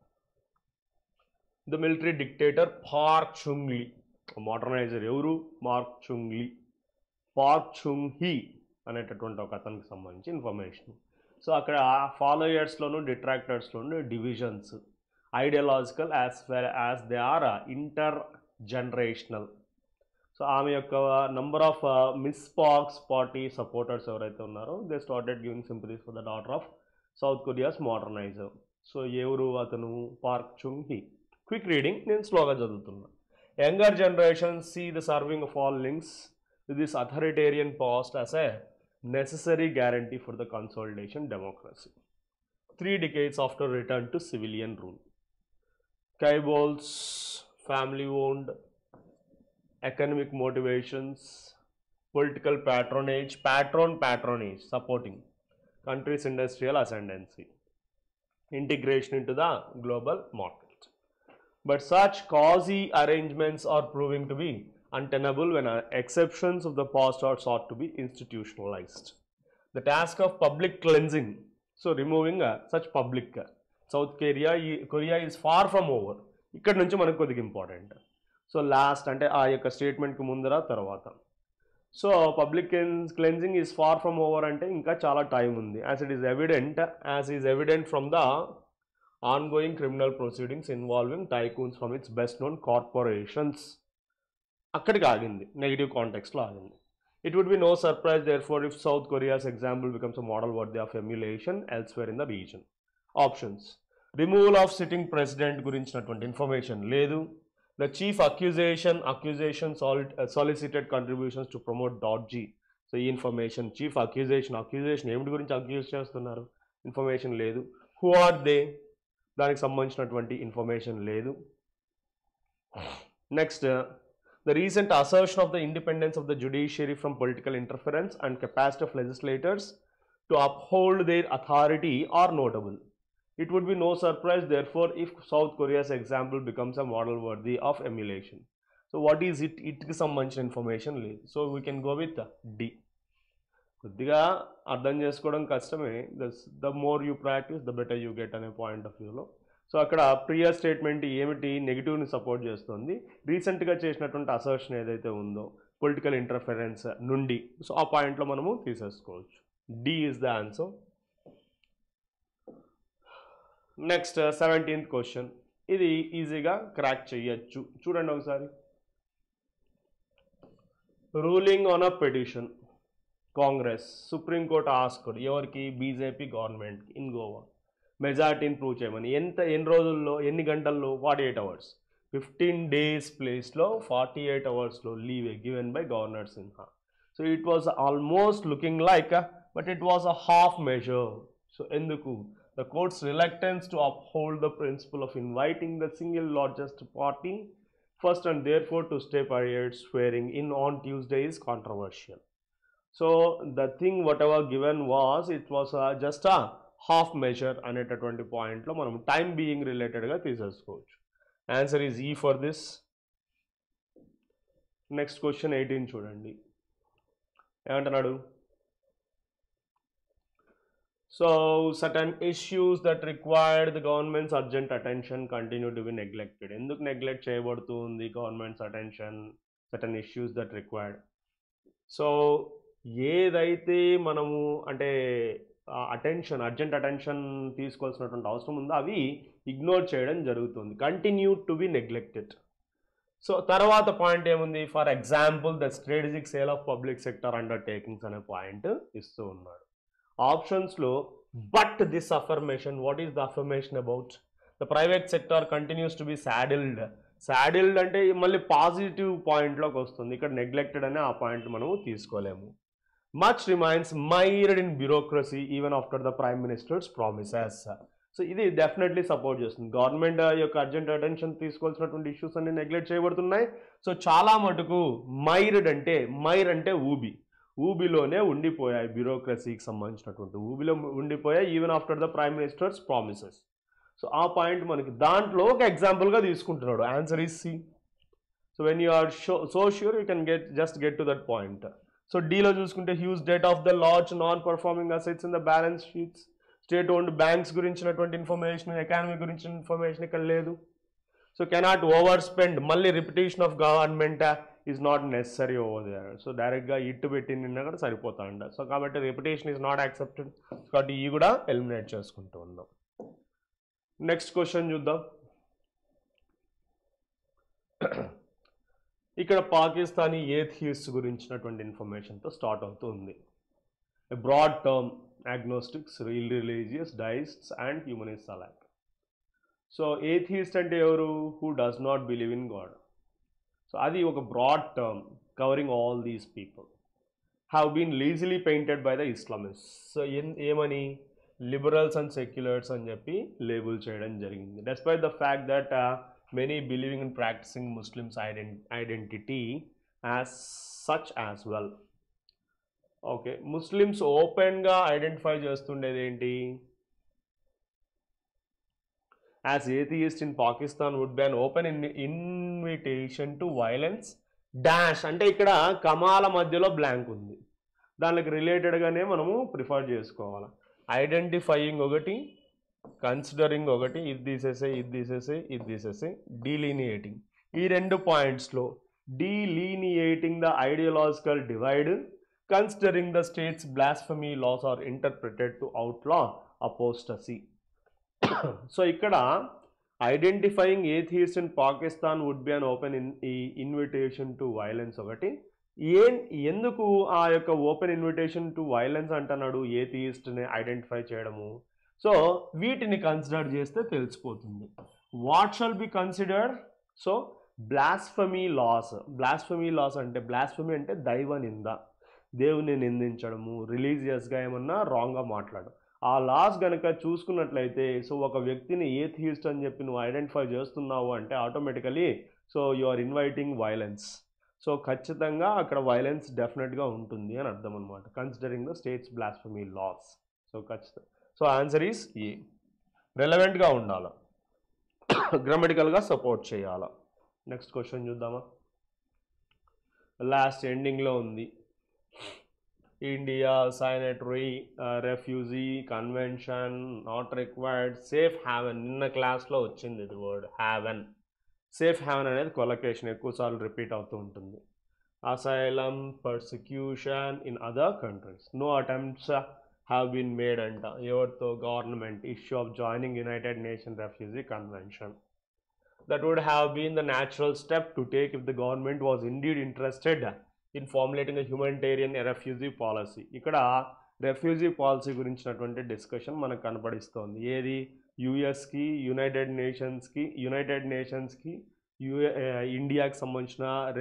The military dictator Park Chung-hee. Modernizer ఎవరు? Mark Chung Lee. Park Chung Hee అనేటటువంటి ఒక అతనికి సంబంధించి information. So అక్కడ ఫాలోయర్స్లోను డిట్రాక్టర్స్లోను divisions, ideological as well as they are inter generational. So ఆమె యొక్క number of Miss Park's party supporters ఎవరైతే ఉన్నారో they started giving sympathies for the daughter of South Korea's modernizer. So ఎవరు అతను? Park Chung Hee. Quick reading, నేను స్లోగా చదువుతున్నా. Younger generation see the severing of all links with this authoritarian past as a necessary guarantee for the consolidation democracy. 3 decades after return to civilian rule. Kaibol's family-owned, economic motivations, political patronage supporting country's industrial ascendancy, integration into the global market. But such quasi arrangements are proving to be untenable when exceptions of the past are sought to be institutionalized. The task of public cleansing, so removing such public, South Korea is far from over. ఇక్కడ నుంచి మనకు కొద్దిగా important. So last అంటే ఆ యొక్క స్టేట్మెంట్కి ముందర తర్వాత. So public cleansing is far from over అంటే ఇంకా చాలా టైం ఉంది. As is evident from the ongoing criminal proceedings involving tycoons from its best known corporations. అక్కడికి ఆగింది, నెగిటివ్ కాంటెక్స్లో ఆగింది. It would be no surprise therefore if South Korea's example becomes a model worthy of emulation elsewhere in the region. Options: removal of sitting president గురించినటువంటి information లేదు. The chief accusation solicited contributions to promote .g. So ఈ information chief accusation ఏమిటి గురించి accuse చేస్తున్నారు, information లేదు. Who are they, దానికి సంబంధించినటువంటి information లేదు. Next, the recent assertion of the independence of the judiciary from political interference and capacity of legislators to uphold their authority are notable. It would be no surprise, therefore, if South Korea's example becomes a model worthy of emulation. So, what is it? It is some mention information. So, we can go with D. కొద్దిగా అర్థం చేసుకోవడం కష్టమే. The more you practise the better you get అనే point of వ్యూలో. So అక్కడ prior statement ఏమిటి, నెగిటివ్ని support చేస్తుంది. రీసెంట్గా చేసినటువంటి అసర్షన్ ఏదైతే ఉందో పొలిటికల్ ఇంటర్ఫరెన్స్ నుండి, సో ఆ పాయింట్లో మనము తీసేసుకోవచ్చు. D is the answer. Next 17th question, ఇది ఈజీగా క్రాక్ చేయొచ్చు. చూడండి ఒకసారి. Ruling on a petition, Congress supreme court asked ఎవరికి, బీజేపీ గవర్నమెంట్కి ఇన్ గోవా మెజారిటీని ప్రూవ్ చేయమని. ఎన్ని రోజుల్లో, ఎన్ని గంటల్లో, 48 hours. 15 days ప్లేస్లో 48 hoursలో leave given by governor Sinha. So it was almost looking like, but it was a half measure. So ఎందుకు? The court's reluctance to uphold the principle of inviting the single largest party first and therefore to stay period swearing in on Tuesday is controversial. So the thing whatever given was, it was just a half measure అనేటటువంటి పాయింట్లో మనం time being రిలేటెడ్గా తీసేసుకోవచ్చు. Answer is E for this. Next question 18 చూడండి. ఏమంటున్నాడు? So certain issues that required the government's urgent attention continue to be neglected. ఎందుకు neglect చేయబడుతుంది government's attention? certain issues that required. సో ఏదైతే మనము అంటే అర్జెంట్ అటెన్షన్ తీసుకోవాల్సినటువంటి అవసరం ఉందో అవి ఇగ్నోర్ చేయడం జరుగుతుంది. Continue to be neglected. So తర్వాత పాయింట్ ఏముంది? For example the strategic sale of public sector undertakings అనే పాయింట్ ఇస్తూ ఉన్నాడు. ఆప్షన్స్లో but this affirmation, what is the affirmation about? The private sector continues to be saddled. Saddled అంటే మళ్ళీ positive పాయింట్లోకి వస్తుంది. ఇక్కడ నెగ్లెక్టెడ్ అనే ఆ పాయింట్ మనము తీసుకోలేము. Much remains mired in bureaucracy even after the prime minister's promises. So ఇది definitely support చేస్తుంది. గవర్నమెంట్ యొక్క అర్జెంట్ అటెన్షన్ తీసుకోవాల్సినటువంటి ఇష్యూస్ అన్ని నెగ్లెక్ట్ చేయబడుతున్నాయి. సో చాలా మటుకు మైర్డ్ అంటే, మైర్ అంటే ఊబి, ఊబిలోనే ఉండిపోయాయి, బ్యూరోక్రసీకి సంబంధించినటువంటి ఊబిలో ఉండిపోయాయి even after the prime minister's promises. So ఆ పాయింట్ మనకి దాంట్లో ఒక ఎగ్జాంపుల్గా తీసుకుంటున్నాడు. Answer is C. So when you are so sure you can get to that point. So డీలో చూసుకుంటే huge debt of the large non performing assets in the balance sheets. State owned banks గురించినటువంటి information, economy గురించిన information ఇక్కడ లేదు. So cannot over spend, మళ్ళీ repetition of government is not necessary over there. So డైరెక్ట్గా ఇట్టు పెట్టిన కూడా సరిపోతాండ. సో కాబట్టి రిపిటేషన్ ఈజ్ నాట్ యాక్సెప్టెడ్. కాబట్టి ఈ కూడా ఎలిమినేట్ చేసుకుంటూ ఉందాం. నెక్స్ట్ క్వశ్చన్ చూద్దాం. ఇక్కడ పాకిస్తానీ ఏథియిస్ట్ గురించినటువంటి ఇన్ఫర్మేషన్తో స్టార్ట్ అవుతుంది. A broad term, agnostics, religious, deists and humanists alike. So atheist అంటే ఎవరు? Who does not believe in God. So అది ఒక broad term covering all these people. Have been lazily painted by the Islamist. So ఏమని? Liberals and seculars అని చెప్పి label చేయడం జరిగింది. Despite the fact that many believing in practising Muslims identity as such as well. Okay, Muslims ఓపెన్గా identify చేస్తుండేది ఏంటి? As atheist in Pakistan would be an open invitation to violence dash అంటే ఇక్కడ కమాల మధ్యలో బ్లాంక్ ఉంది, దానికి రిలేటెడ్గానే మనము ప్రిఫర్ చేసుకోవాలి. ఐడెంటిఫైయింగ్ ఒకటి, కన్సిడరింగ్ ఒకటి, ఇది తీసేసే, ఇది తీసేసే, ఇది తీసేసే, డీలీనియేటింగ్. ఈ రెండు పాయింట్స్లో delineating the ideological divide, considering the state's blasphemy laws are interpreted to outlaw apostasy. So ఇక్కడ identifying atheist in Pakistan would be an open invitation to violence ఒకటి. ఎందుకు ఆ యొక్క ఓపెన్ ఇన్విటేషన్ టు వైలెన్స్ అంటున్నాడు ఏథియిస్ట్ని ఐడెంటిఫై చేయడము? సో వీటిని consider చేస్తే తెలిసిపోతుంది. What shall be considered? So blasphemy laws. Blasphemy laws అంటే, బ్లాస్ఫమీ అంటే దైవ నింద, దేవుని నిందించడము, రిలీజియస్గా ఏమన్నా రాంగ్గా మాట్లాడడం, ఆ లాస్ కనుక చూసుకున్నట్లయితే సో ఒక వ్యక్తిని ఏథియిస్ట్ అని చెప్పి నువ్వు ఐడెంటిఫై చేస్తున్నావు అంటే automatically so you are inviting violence. So ఖచ్చితంగా అక్కడ వైలెన్స్ డెఫినెట్గా ఉంటుంది అని అర్థం అనమాట, considering the state's blasphemy laws. So ఖచ్చితంగా సో ఆన్సర్ ఈస్ ఏ. రెలవెంట్గా ఉండాలి, గ్రామటికల్గా సపోర్ట్ చేయాలా. నెక్స్ట్ క్వశ్చన్ చూద్దామా, లాస్ట్ ఎండింగ్లో ఉంది. India signatory refugee convention not required safe haven. నిన్న క్లాస్లో వచ్చింది ఇది వర్డ్ హ్యావెన్. సేఫ్ హ్యావెన్ అనేది కొలకేషన్ ఎక్కువసార్లు రిపీట్ అవుతూ ఉంటుంది. Asylum persecution in other countries, no attempts have been made అంట ఎవరితో, government issue of joining United Nation refugee convention. That would have been the natural step to take if the government was indeed interested in formulating a humanitarian refugee policy. ఇక్కడ refugee policy గురించినటువంటి discussion మనకు కనపడిస్తోంది. ఏది, యుఎస్కి United నేషన్స్కి ఇండియాకి సంబంధించిన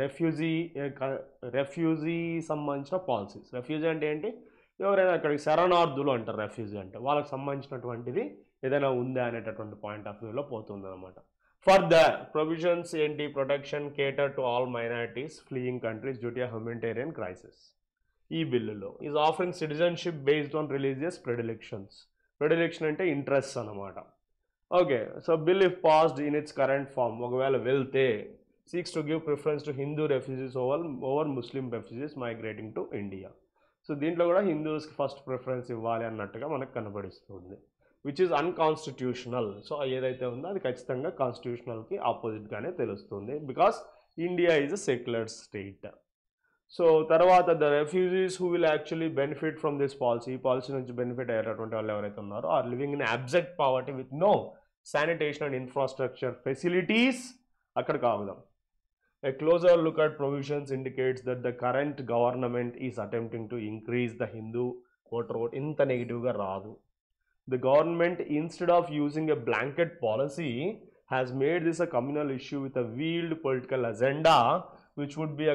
refugee సంబంధించిన policies. Refugee అంటే ఏంటి, ఎవరైనా అక్కడికి శరణార్థులు అంటారు రెఫ్యూజీ అంటే, వాళ్ళకి సంబంధించినటువంటిది ఏదైనా ఉందా అనేటటువంటి పాయింట్ ఆఫ్ వ్యూలో పోతుంది అనమాట. Further provisions ఏంటి, protection cater to all minorities fleeing countries due to humanitarian crisis. ఈ బిల్లులో is offering citizenship based on religious predilections. Predilection అంటే ఇంట్రెస్ట్ అనమాట. Okay, so bill if passed in its current form, ఒకవేళ వెళ్తే seeks to give preference to Hindu refugees over Muslim refugees migrating to India. So దీంట్లో కూడా హిందూస్కి first preference ఇవ్వాలి అన్నట్టుగా మనకు కనబడిస్తుంది, విచ్ ఈజ్ అన్కాన్స్టిట్యూషనల్. సో ఏదైతే ఉందో అది ఖచ్చితంగా కాన్స్టిట్యూషనల్కి ఆపోజిట్గానే తెలుస్తుంది, because India is a secular state. So తర్వాత the refugees who will actually benefit from this policy, ఈ పాలసీ నుంచి బెనిఫిట్ అయ్యేటటువంటి వాళ్ళు ఎవరైతే ఉన్నారో are living in abject poverty with no sanitation and infrastructure facilities. అక్కడ కావుదాం. A closer look at provisions indicates that the current government is attempting to increase the Hindu voter vote. ఇంత నెగిటివ్గా రాదు. The government, instead of using a blanket policy, has made this a communal issue with a veiled political agenda, which would be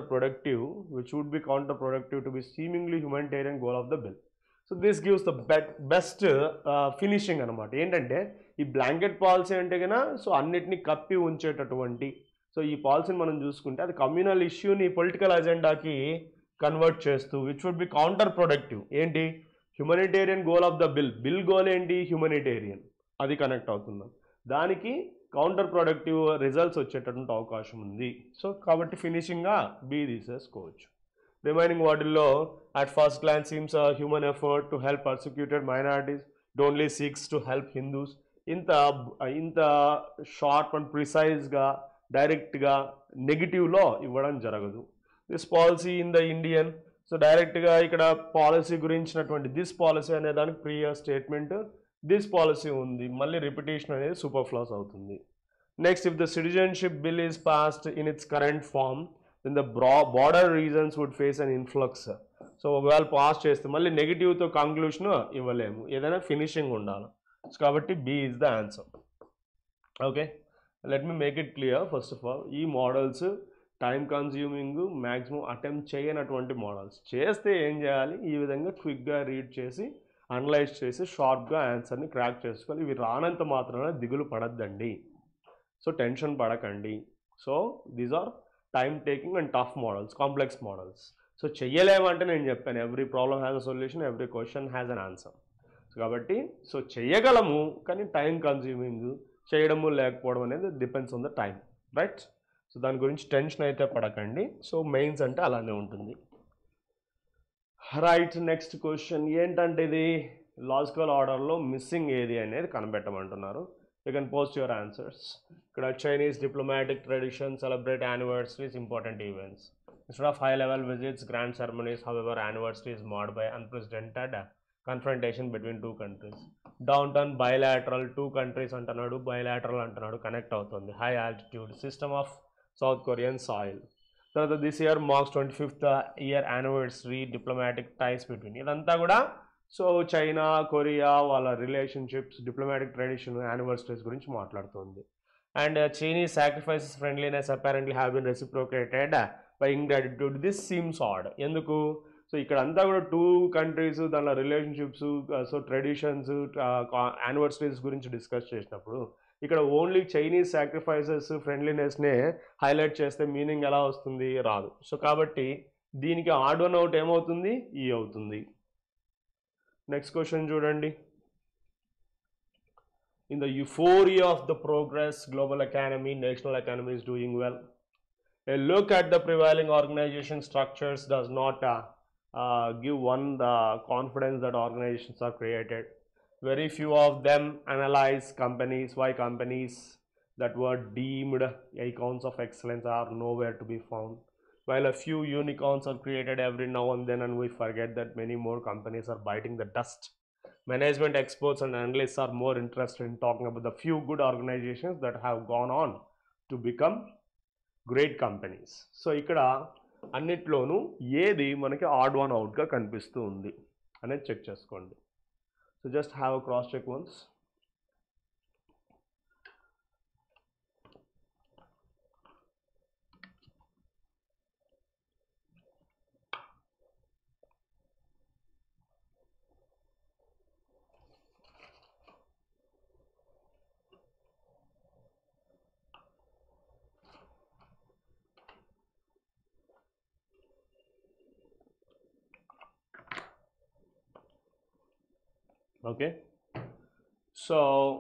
counterproductive to be seemingly humanitarian goal of the bill. So this gives the best finishing అనమాట. ఏంటంటే ఈ blanket policy అంటే కన్నా so అన్నిటినీ కప్పి ఉంచేటటువంటి, so ఈ పాలసీని మనం చూసుకుంటే అది కమ్యూనల్ ఇష్యూని పొలిటికల్ అజెండాకి కన్వర్ట్ చేస్తూ which would be counter productive. ఏంటి, humanitarian goal of the bill goal ఏంటి, హ్యూమనిటేరియన్, అది కనెక్ట్ అవుతుంది. దానికి కౌంటర్ ప్రొడక్టివ్ రిజల్ట్స్ వచ్చేటటువంటి అవకాశం ఉంది. సో కాబట్టి ఫినిషింగ్గా బి తీసేసుకోవచ్చు. రిమైనింగ్ వాటిల్లో at first glance seems human effort to help persecuted minorities, it only seeks to help Hindus. ఇంత షార్ప్ అండ్ ప్రిసైజ్గా డైరెక్ట్గా నెగిటివ్లో ఇవ్వడం జరగదు. This policy in the Indian, so డైరెక్ట్గా ఇక్కడ పాలసీ గురించినటువంటి దిస్ పాలసీ అనే దానికి ప్రియర్ స్టేట్మెంట్ దిస్ పాలసీ ఉంది, మళ్ళీ రిపిటేషన్ అనేది సూపర్ ఫ్లాస్ అవుతుంది. Next, if the citizenship bill is passed in its current form then the border regions would face an influx. So ఒకవేళ పాస్ చేస్తే మళ్ళీ నెగిటివ్తో కంక్లూషన్ ఇవ్వలేము, ఏదైనా ఫినిషింగ్ ఉండాలి. సో కాబట్టి B is the answer. Okay, let me make it clear. First of all ఈ models time consuming, maximum attempt చేయనటువంటి models. చేస్తే ఏం చేయాలి, ఈ విధంగా క్విక్గా రీడ్ చేసి అనలైజ్ చేసి షార్ప్గా ఆన్సర్ని క్రాక్ చేసుకోవాలి. ఇవి రానంత మాత్రాన దిగులు పడద్దండి, సో టెన్షన్ పడకండి. So these are time taking and tough models, complex models. So చెయ్యలేమంటే నేను చెప్పాను, every problem has a solution, every question has an answer. కాబట్టి సో చెయ్యగలము, కానీ టైం కన్జ్యూమింగ్, చేయడము లేకపోవడం అనేది depends on the time, right? So దాని గురించి టెన్షన్ అయితే పడకండి. సో మెయిన్స్ అంటే అలానే ఉంటుంది, రైట్? నెక్స్ట్ క్వశ్చన్ ఏంటంటే ఇది లాజికల్ ఆర్డర్లో మిస్సింగ్ ఏది అనేది కనిపెట్టమంటున్నారు. You can post your answers. ఇక్కడ Chinese diplomatic tradition celebrate anniversaries, important events. Instead of high level visits, grand ceremonies, however anniversary is marked by unprecedented confrontation between two countries. Downturn bilateral, two countries అంటున్నాడు, bilateral అంటున్నాడు, connect అవుతుంది. High altitude, system of South Korean soil. తర్వాత this year marks 25th year anniversary, diplomatic ties between. ఇదంతా కూడా so China Korea వాళ్ళ relationships, diplomatic tradition, anniversaries గురించి మాట్లాడుతుంది. And Chinese sacrifices friendliness apparently have been reciprocated by ingratitude. This seems odd. ఎందుకు? So ఇక్కడ అంతా కూడా టూ కంట్రీస్ దానిలో రిలేషన్షిప్స్, సో ట్రెడిషన్స్, యానివర్సరీస్ గురించి డిస్కస్ చేసినప్పుడు ఇక్కడ ఓన్లీ చైనీస్ సాక్రిఫైసెస్ ఫ్రెండ్లీనెస్నే హైలైట్ చేస్తే మీనింగ్ ఎలా వస్తుంది? రాదు. సో కాబట్టి దీనికి ఆడ్ వన్ అవుట్ ఏమవుతుంది? ఈ అవుతుంది. నెక్స్ట్ క్వశ్చన్ చూడండి. In the euphoria of the progress, global economy, national economy is doing well. A look at the prevailing organization structures does not give one the confidence that organizations are created. Very few of them analyze companies, why companies that were deemed icons of excellence are nowhere to be found. While a few unicorns are created every now and then, and we forget that many more companies are biting the dust. Management experts and analysts are more interested in talking about the few good organizations that have gone on to become great companies. So ఇక్కడ అన్నిట్లోనూ ఏది మనకి odd one అవుట్గా కనిపిస్తూ ఉంది అనేది check చేసుకోండి. So just have a cross check once. Okay, so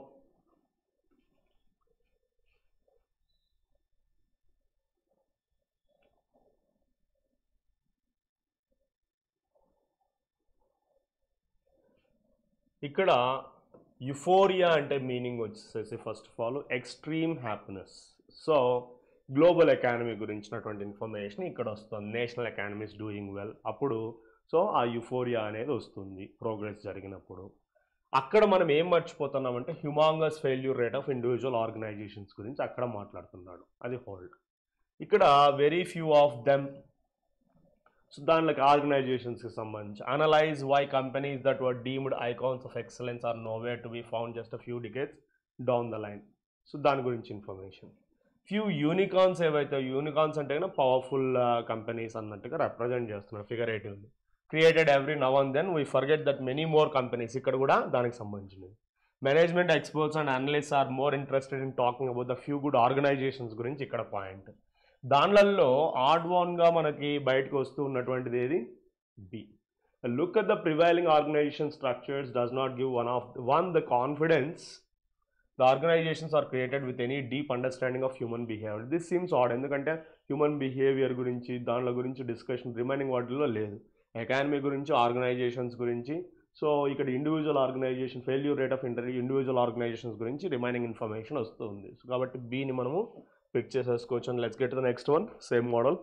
ఇక్కడ euphoria అంటే మీనింగ్ వచ్చేసి first of all extreme happiness. So global economy గురించినటువంటి ఇన్ఫర్మేషన్ ఇక్కడ వస్తుంది. National economy is doing well, అప్పుడు సో ఆ యుఫోరియా అనేది వస్తుంది ప్రోగ్రెస్ జరిగినప్పుడు. అక్కడ మనం ఏం మర్చిపోతున్నామంటే humongous failure rate of individual organizations గురించి అక్కడ మాట్లాడుతున్నాడు, అది హోల్డ్. ఇక్కడ very few of them, so దానిలోకి ఆర్గనైజేషన్స్కి సంబంధించి analyse why companies that were deemed icons of excellence are nowhere to be found just a few decades down the line. So దాని గురించి ఇన్ఫర్మేషన్. ఫ్యూ యూనికాన్స్ ఏవైతే, unicorns అంటే కన్నా powerful companies అన్నట్టుగా represent చేస్తున్నారు figuratively. Created every now and then we forget that many more companies, ఇక్కడ కూడా దానికి సంబంధించినవి. Management experts and analysts are more interested in talking about the few good organizations గురించి ఇక్కడ పాయింట్. దానిలలో ఆడ్ వన్గా మనకి బయటకు వస్తూ ఉన్నటువంటిది ఏది? B. Look at the prevailing organization structures does not give one the confidence the organizations are created with any deep understanding of human behaviour. This seems odd, ఎందుకంటే human behaviour గురించి దానిలో గురించి డిస్కషన్ రిమైనింగ్ వాటిల్లో లేదు. Economy గురించి, organisations గురించి, so ఇక్కడ individual organization failure rate of individual organizations గురించి రిమైనింగ్ ఇన్ఫర్మేషన్ వస్తుంది. సో కాబట్టి బీని మనము పిక్ చేసేసుకోవచ్చు. And let's get to the next one, same model.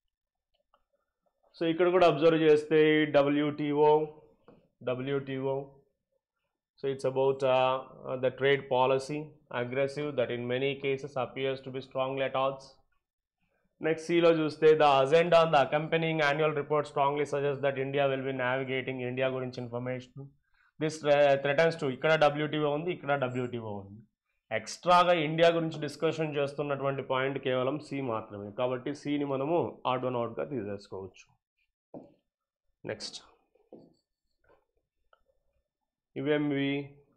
So ఇక్కడ కూడా అబ్జర్వ్ చేస్తే WTO, so it's about the trade policy, aggressive, that in many cases appears to be strongly at odds. Next C lo చూస్తే the agenda on the accompanying annual report strongly suggests that India will be navigating India గురించి information. This threatens to, ఇక్కడ WTO ఉంది, ఇక్కడ WTO ఉంది. ఎక్స్ట్రాగా India గురించి discussion చేస్తున్నటువంటి point కేవలం సి మాత్రమే, కాబట్టి సిని మనము ఆడ్ వన్ అవుట్గా తీసేసుకోవచ్చు. నెక్స్ట్ ఇవేమి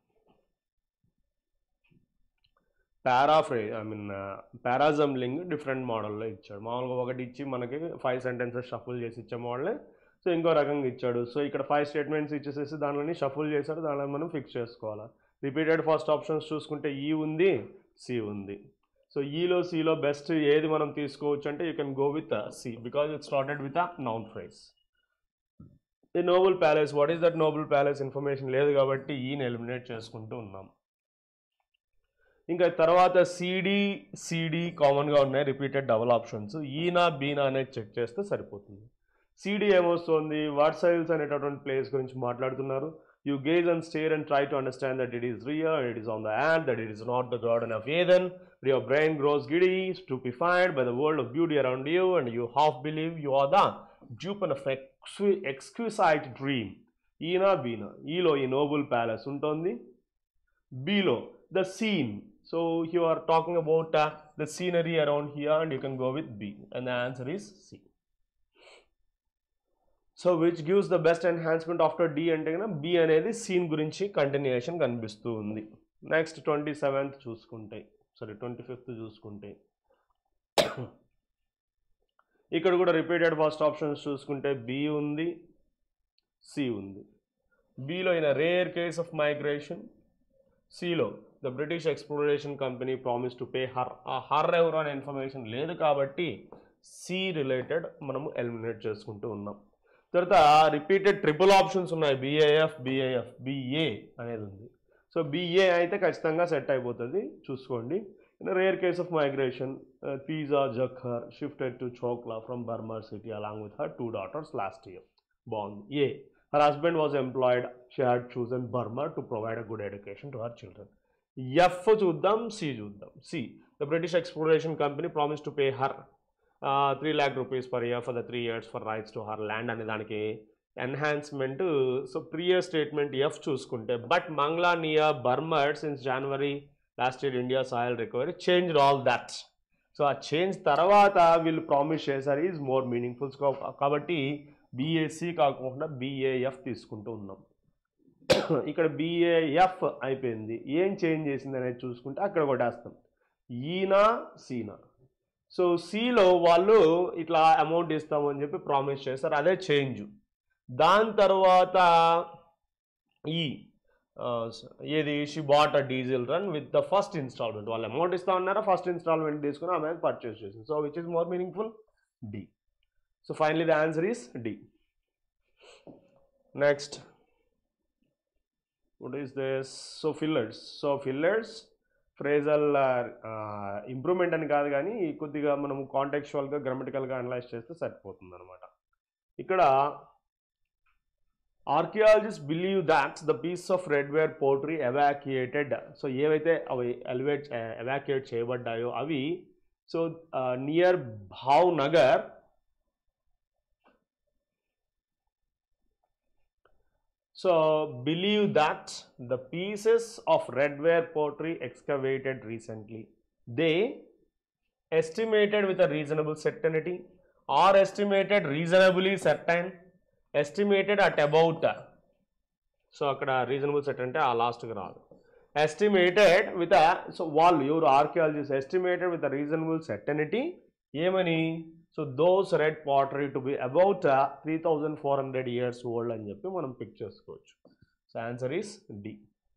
పారాజంబ్లింగ్ డిఫరెంట్ మోడల్లో ఇచ్చాడు. మామూలుగా ఒకటి ఇచ్చి మనకి 5 సెంటెన్సెస్ షఫుల్ చేసి ఇచ్చే మోడలే. సో ఇంకో రకంగా ఇచ్చాడు. సో ఇక్కడ 5 స్టేట్మెంట్స్ ఇచ్చేసేసి దానిలోని షఫుల్ చేశాడు, దానిలో మనం ఫిక్స్ చేసుకోవాలి. రిపీటెడ్ ఫస్ట్ ఆప్షన్స్ చూసుకుంటే ఈ ఉంది, సి ఉంది. సో ఈలో సిలో బెస్ట్ ఏది మనం తీసుకోవచ్చు అంటే you can go with C, because it started with a noun phrase. The noble palace, what is that noble palace information లేదు కాబట్టి ఈని ఎలిమినేట్ చేసుకుంటూ ఉన్నాం. ఇంకా తర్వాత సిడి కామన్గా ఉన్నాయి, రిపీటెడ్ డబుల్ ఆప్షన్స్. ఈనా బీనా అనేది చెక్ చేస్తే సరిపోతుంది. సిడి ఏమొస్తుంది, వర్సైల్స్ అనేటటువంటి ప్లేస్ గురించి మాట్లాడుతున్నారు. You gaze and stare and try to understand that it is real, it is on the hand, that it is not the Garden of Eden. Your brain grows giddy, stupefied by the world of beauty around you, and you half believe you are the dupe of exquisite dream. Eena Beena. Elo ఈ noble palace ఉంటుంది. Below the scene. So you are talking about the scenery around here, and you can go with B, and the answer is C. So which gives the best enhancement after D అంటే కనుక B అనేది scene గురించి continuation కనిపిస్తూ ఉంది. Next 27th చూసుకుంటే, sorry 25th చూసుకుంటే, ఇక్కడ కూడా రిపీటెడ్ ఫస్ట్ ఆప్షన్స్ చూసుకుంటే బి ఉంది, సి ఉంది. బిలో in rare case of migration, సిలో the British exploration company promise to pay her. ఆ హర్ ఎవరు అనే ఇన్ఫర్మేషన్ లేదు కాబట్టి సి రిలేటెడ్ మనము ఎలిమినేట్ చేసుకుంటూ ఉన్నాం. తర్వాత రిపీటెడ్ ట్రిపుల్ ఆప్షన్స్ ఉన్నాయి, బిఏఎఫ్, బిఏ అనేది ఉంది. సో బిఏ అయితే ఖచ్చితంగా సెట్ అయిపోతుంది, చూసుకోండి. In rare case of migration, Pija Jakhar shifted to Chokla from Barmer city along with her 2 daughters last year. బాగుంది. A, her husband was employed, she had chosen Barmer to provide a good education to her children. F చూద్దాం, C చూద్దాం. C, the British exploration company promise to pay her 3 lakh rupees per year for the 3 years for rights to her land అనే దానికి enhancement. So prior statement F చూసుకుంటే, but Mangla near Barmer since January last year India soil recovery change all that. So ఆ change తర్వాత వీళ్ళు promise చేశారు is more meaningful. కాబట్టి B A C కాకుండా B A F తీసుకుంటూ ఉన్నాం. ఇక్కడ బిఏఎఫ్ అయిపోయింది, ఏం చేంజ్ చేసింది అనేది చూసుకుంటే అక్కడ కొట్టేస్తాం, ఈనా సీనా. సో సిలో వాళ్ళు ఇట్లా అమౌంట్ ఇస్తామని చెప్పి ప్రామిస్ చేస్తారు, అదే చేంజ్. దాని తర్వాత ఈ ఏది, she bought a diesel run with the first instalment. వాళ్ళు అమౌంట్ ఇస్తా ఉన్నారా, ఫస్ట్ ఇన్స్టాల్మెంట్ తీసుకుని ఆమె పర్చేస్ చేసింది. So which is more meaningful, D. So finally the answer is D. Next, what is this? So fillers phrasal improvement అని కాదు కానీ కొద్దిగా మనం కాంటెక్చువల్గా గ్రామటికల్గా అనలైజ్ చేస్తే సరిపోతుంది అనమాట. ఇక్కడ archaeologist believe that the piece of redware pottery evacuated. So ఏవైతే అవి ఎవాక్యుయేట్ చేయబడ్డాయో అవి so near Bhavnagar, so believe that the pieces of redware pottery excavated recently, they estimated with a reasonable certainty or estimated reasonably certain, estimated at about. So akkada reasonable certainty ఆ లాస్ట్కి రాదు, estimated with a, so వాళ్ళు ఎవరు archaeologist estimated with a reasonable certainty ఏమని, so those red pottery to be about 3400 years old అని చెప్పి మనం pick చేసుకోవచ్చు. So answer is D.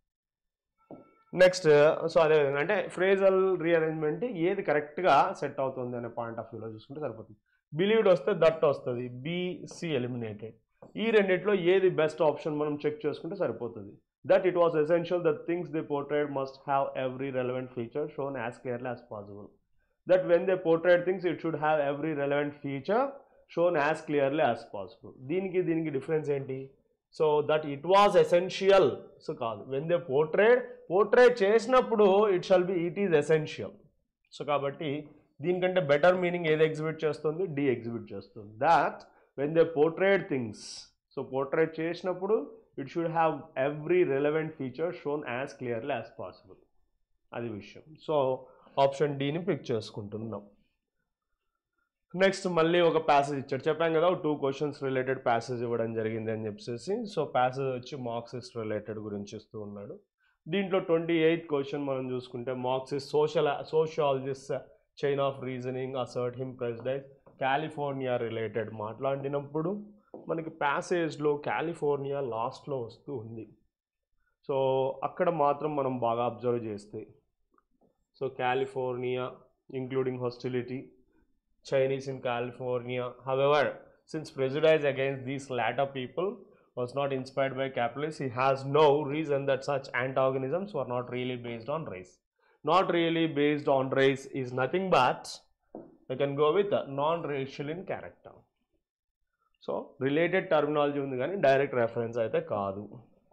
Next, so అదేవిధంగా అంటే ఫ్రేజల్ రీఅరేంజ్మెంట్ ఏది కరెక్ట్గా సెట్ అవుతుంది అనే పాయింట్ ఆఫ్ వ్యూలో చూసుకుంటే సరిపోతుంది. బిలీవ్డ్ వస్తే దట్ వస్తుంది, బిసి ఎలిమినేటెడ్. ఈ రెండిట్లో ఏది బెస్ట్ ఆప్షన్ మనం చెక్ చేసుకుంటే సరిపోతుంది. That it was essential that things they portrayed must have every relevant feature shown as clearly as possible. That when they portrayed things, it should have every relevant feature shown as clearly as possible. దీనికి difference ఏంటి? So that it was essential, so కాదు, when they portrait చేసినప్పుడు it is essential. So కాబట్టి దీనికంటే better meaning ఏది exhibit చేస్తుంది, D exhibit చేస్తుంది. That when they portrayed things, so portrait చేసినప్పుడు it should have every relevant feature shown as clearly as possible, అది విషయం. సో ఆప్షన్ డిని పిక్ చేసుకుంటున్నాం. నెక్స్ట్ మళ్ళీ ఒక ప్యాసేజ్ ఇచ్చాడు, చెప్పాం కదా 2 questions రిలేటెడ్ ప్యాసేజ్ ఇవ్వడం జరిగింది అని చెప్పేసి. సో ప్యాసేజ్ వచ్చి మార్క్సిస్ట్ రిలేటెడ్ గురించి ఇస్తూ ఉన్నాడు. దీంట్లో 28th question మనం చూసుకుంటే, Marxist sociologist chain of reasoning assert him president California related మాట్లాడినప్పుడు మనకి ప్యాసేజ్లో కాలిఫోర్నియా లాస్ట్లో వస్తూ ఉంది. సో అక్కడ మాత్రం మనం బాగా అబ్జర్వ్ చేస్తే, so California including hostility, Chinese in California. However, since prejudice against these latter people was not inspired by capitalists, he has no reason that such antagonisms were not really based on race. Not really based on race is nothing but, we can go with non-racial in character. So related terminology ఉంది కానీ direct reference అయితే కాదు.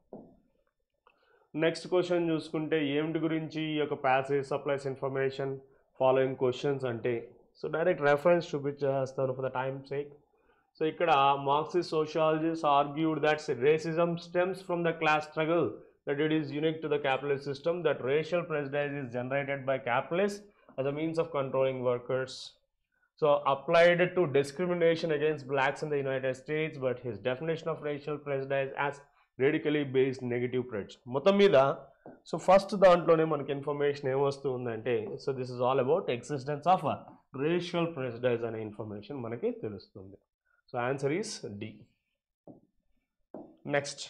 Next question చూసుకుంటే ఏమిటి గురించి ఈ యొక్క passage supplies information following questions అంటే, సో డైరెక్ట్ రెఫరెన్స్ చూపించేస్తాను for the time sake. So ఇక్కడ Marxist sociologist argued that racism stems from the class struggle, that it is unique to the capitalist system, that racial prejudice is generated by capitalist as a means of controlling workers. So applied to discrimination against blacks in the United States, but his definition of racial prejudice as radically based negative prejudice. మొత్తం మీద so first దాంట్లోనే మనకి information ఏమొస్తూ ఉందంటే, so this is all about existence of racial prejudice అనే information మనకి తెలుస్తుంది. So answer is D. Next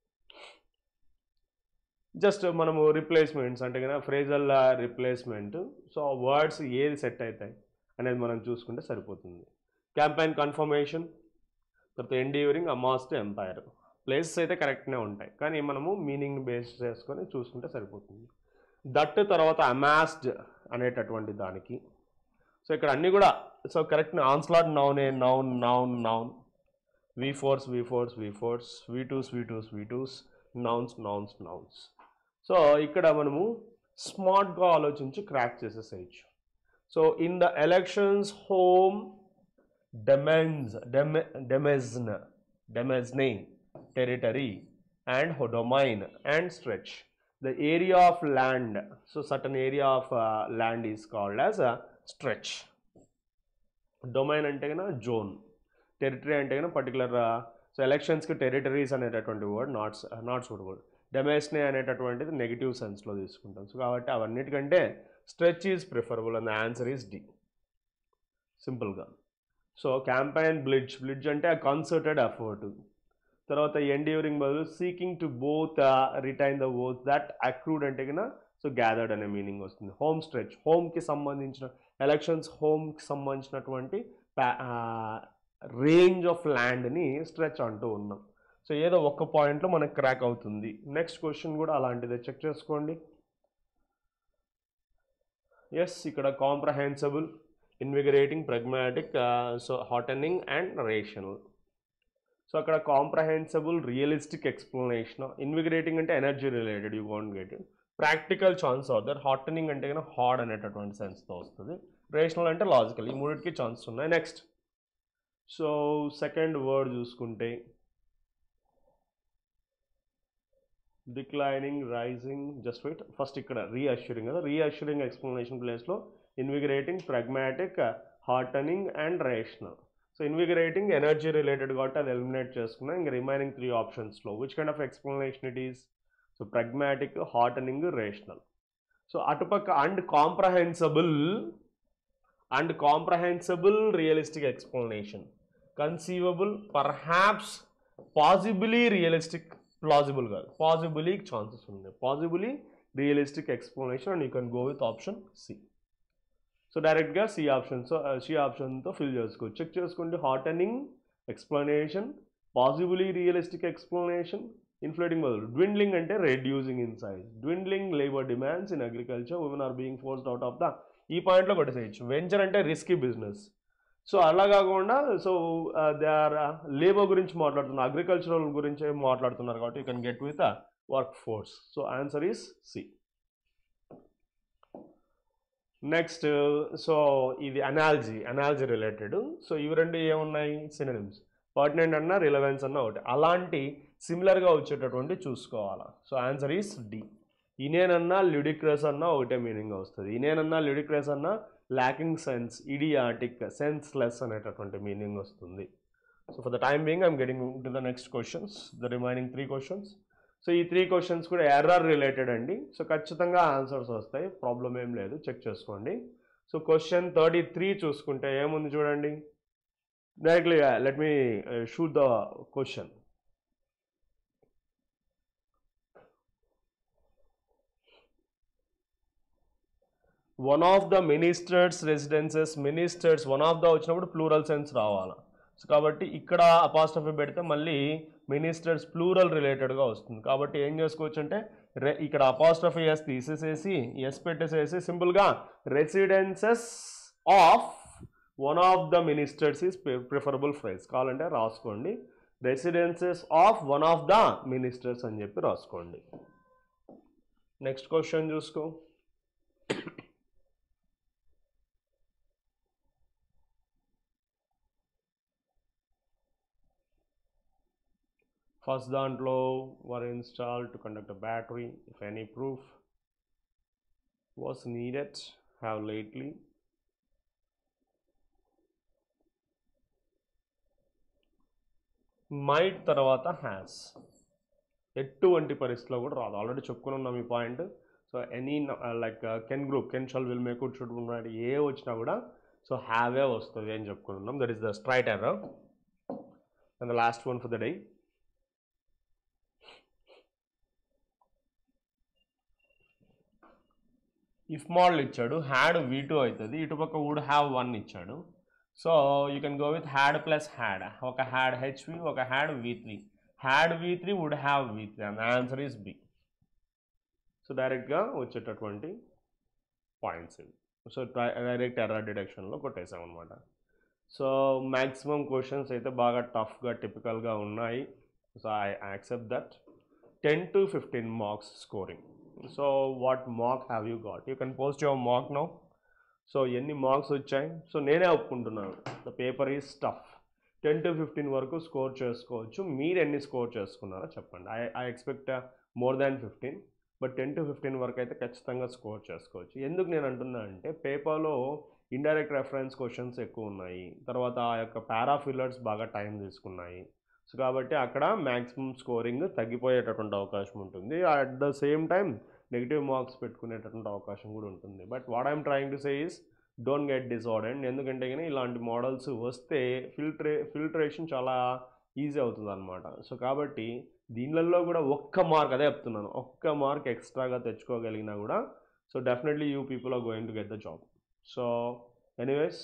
just మనము రిప్లేస్మెంట్స్ అంటే కదా ఫ్రేజల్ రిప్లేస్మెంట్. సో వర్డ్స్ ఏది సెట్ అవుతాయి అనేది మనం చూసుకుంటే సరిపోతుంది. క్యాంపెయిన్ కన్ఫర్మేషన్, తర్వాత ఎండ్యూరింగ్, అమాస్ట్, ఎంపైర్. ప్లేసెస్ అయితే కరెక్ట్నే ఉంటాయి కానీ మనము మీనింగ్ బేస్ చేసుకొని చూసుకుంటే సరిపోతుంది. దట్ తర్వాత అమాస్డ్ అనేటటువంటి దానికి సో ఇక్కడ అన్నీ కూడా సో కరెక్ట్ ఆన్స్లాట్ నౌనే, noun noun noun, V4s V4s V4s, V2s V2s V2s, nouns nouns nouns. So ఇక్కడ మనము స్మార్ట్గా ఆలోచించి క్రాక్ చేసేసేయచ్చు. So in the elections home demesne territory and domain and stretch, the area of land, so certain area of land is called as a stretch. Domain ante gana zone, territory ante gana particular so elections ki territories అనేటటువంటి word not suitable. Demesne అనేటటువంటిది negative సెన్స్లో తీసుకుంటాం. So కాబట్టి అవన్నిటికంటే stretch is preferable and the answer is D సింపుల్గా. So campaign blitz అంటే a concerted effort. తర్వాత enduring బదులు seeking to both retain the oath that accrued అంటే కన్నా సో గ్యాదర్డ్ అనే మీనింగ్ వస్తుంది. హోమ్ స్ట్రెచ్, హోమ్కి సంబంధించిన ఎలక్షన్స్ హోమ్కి సంబంధించినటువంటి రేంజ్ ఆఫ్ ల్యాండ్ని స్ట్రెచ్ అంటూ ఉన్నాం. సో ఏదో ఒక్క పాయింట్లో మనకు క్రాక్ అవుతుంది. నెక్స్ట్ క్వశ్చన్ కూడా అలాంటిదే, చెక్ చేసుకోండి. ఎస్, ఇక్కడ comprehensible, invigorating, pragmatic, so heartening and rational. So అక్కడ కాంప్రహెన్సిబుల్ రియలిస్టిక్ ఎక్స్ప్లెనేషన్, ఇన్విగరేటింగ్ అంటే energy related, you want get it. Practical chance అవుతారు. హార్టనింగ్ అంటే కన్నా హార్డ్ అనేటటువంటి సెన్స్తో వస్తుంది. రేషనల్ అంటే లాజికల్. ఈ మూడింటికి ఛాన్స్ ఉన్నాయి. నెక్స్ట్ సో సెకండ్ వర్డ్ చూసుకుంటే declining, rising, just wait. First ఇక్కడ రీఅష్యూరింగ్ కదా, రీఅష్యూరింగ్ ఎక్స్ప్లెనేషన్ ప్లేస్లో invigorating, pragmatic, heartening and rational. So invigorating energy related కాబట్టి అది ఎలిమినేట్ చేసుకున్నాం. ఇంకా రిమైనింగ్ 3 ఆప్షన్స్లో which kind of explanation it is? So pragmatic, heartening, rational. So అటుపక్క and comprehensible realistic explanation, conceivable, perhaps, possibly realistic, plausible కాదు, possibly chances ఉన్నాయి. Possibly realistic explanation and you can go with option C. So డైరెక్ట్గా C option, so C ఆప్షన్తో fill చేసుకోవచ్చు. Check చేసుకోండి. Heartening explanation, possibly realistic explanation, inflating బదులు dwindling అంటే reducing in size, dwindling labour demands in agriculture, women are being forced out of the, ఈ పాయింట్లో కొట్టేసేయచ్చు. Venture అంటే రిస్కీ బిజినెస్. సో అలా కాకుండా సో దే ఆర్ లేబర్ గురించి మాట్లాడుతున్నారు, అగ్రికల్చరల్ గురించి మాట్లాడుతున్నారు కాబట్టి you can get with workforce. So answer is C. Next so ఇది అనాలజీ రిలేటెడ్. సో ఇవి రెండు ఏమున్నాయి? సినోనిమ్స్. పర్టినెంట్ అన్న, రిలవెన్స్ అన్న ఒకటి. అలాంటి సిమిలర్గా వచ్చేటటువంటి చూసుకోవాలా. So answer is D. ఇనేనన్నా ల్యూడిక్రస్ అన్న ఒకటే మీనింగ్ వస్తుంది. ఇనేనన్నా ల్యూడిక్రస్ అన్న ల్యాకింగ్ సెన్స్, ఇడియాటిక్, సెన్స్లెస్ అనేటటువంటి మీనింగ్ వస్తుంది. So for the time being I'm getting to the next questions, the remaining 3 questions. So ఈ 3 క్వశ్చన్స్ కూడా ఎర్రర్ రిలేటెడ్ అండి. సో ఖచ్చితంగా ఆన్సర్స్ వస్తాయి, ప్రాబ్లం ఏం లేదు, చెక్ చేసుకోండి. సో క్వశ్చన్ 33 చూసుకుంటే ఏముంది చూడండి. Directly let me shoot the question. One of the ministers residences, ministers one of the వచ్చినప్పుడు ప్లూరల్ సెన్స్ రావాలి. సో కాబట్టి ఇక్కడ అపాస్ట్రఫీ పెడితే మళ్ళీ మినిస్టర్స్ ప్లూరల్ రిలేటెడ్గా వస్తుంది. కాబట్టి ఏం చేసుకోవచ్చు అంటే ఇక్కడ అపాస్ట్రఫీ ఎస్ తీసేసేసి ఎస్ పెట్టేసేసి సింపుల్గా residences of one of the ministers is preferable phrase. కావాలంటే రాసుకోండి, residences of one of the ministers అని చెప్పి రాసుకోండి. నెక్స్ట్ క్వశ్చన్ చూసుకో. ఫస్ట్ దాంట్లో were installed to conduct a battery if any proof was needed have lately might తర్వాత has ఎటువంటి పరిస్థితిలో కూడా రాదు. ఆల్రెడీ చెప్పుకుని ఉన్నాం ఈ point. So any like can group, can shall, will, may, could, should, ఉన్నాడు ఏ వచ్చినా కూడా సో హ్యావే వస్తుంది అని చెప్పుకుని ఉన్నాం. That is the straight error. And the last one for the day. If model ఇచ్చాడు, హ్యాడ్ V2 అవుతుంది, ఇటుపక్క వుడ్ హ్యావ్ 1 ఇచ్చాడు. So you can go with had plus had. ఒక హ్యాడ్ HV, ఒక had V3. Had V3 would have V3 and answer is B. So డైరెక్ట్గా వచ్చేటటువంటి points ఇవి. So direct error డిడక్షన్లో కొట్టేసాం అనమాట. సో మ్యాక్సిమం క్వశ్చన్స్ అయితే బాగా టఫ్గా టిపికల్గా ఉన్నాయి. So I accept that. 10 to 15 marks scoring. So what mock have you got? You can post your mock now. So ఎన్ని మార్క్స్ వచ్చాయి? సో నేనే ఒప్పుకుంటున్నాను, the paper is tough. 10 to 15 వరకు స్కోర్ చేసుకోవచ్చు. మీరు ఎన్ని స్కోర్ చేసుకున్నారో చెప్పండి. I expect more than 15, but 10 to 15 వరకు అయితే ఖచ్చితంగా స్కోర్ చేసుకోవచ్చు. ఎందుకు నేను అంటున్నా అంటే పేపర్లో ఇండైరెక్ట్ రెఫరెన్స్ క్వశ్చన్స్ ఎక్కువ ఉన్నాయి, తర్వాత ఆ యొక్క పారాఫిల్లర్స్ బాగా టైం తీసుకున్నాయి. సో కాబట్టి అక్కడ మ్యాక్సిమం స్కోరింగ్ తగ్గిపోయేటటువంటి అవకాశం ఉంటుంది. At the same time negative marks పెట్టుకునేటటువంటి అవకాశం కూడా ఉంటుంది. But what I'm trying to say is don't get disordered. ఎందుకంటే కానీ ఇలాంటి మోడల్స్ వస్తే ఫిల్టరేషన్ చాలా ఈజీ అవుతుంది అనమాట. సో కాబట్టి దీనిలలో కూడా ఒక్క మార్క్, అదే చెప్తున్నాను, ఒక్క మార్క్ ఎక్స్ట్రాగా తెచ్చుకోగలిగినా కూడా so definitely you people are going to get the job. So anyways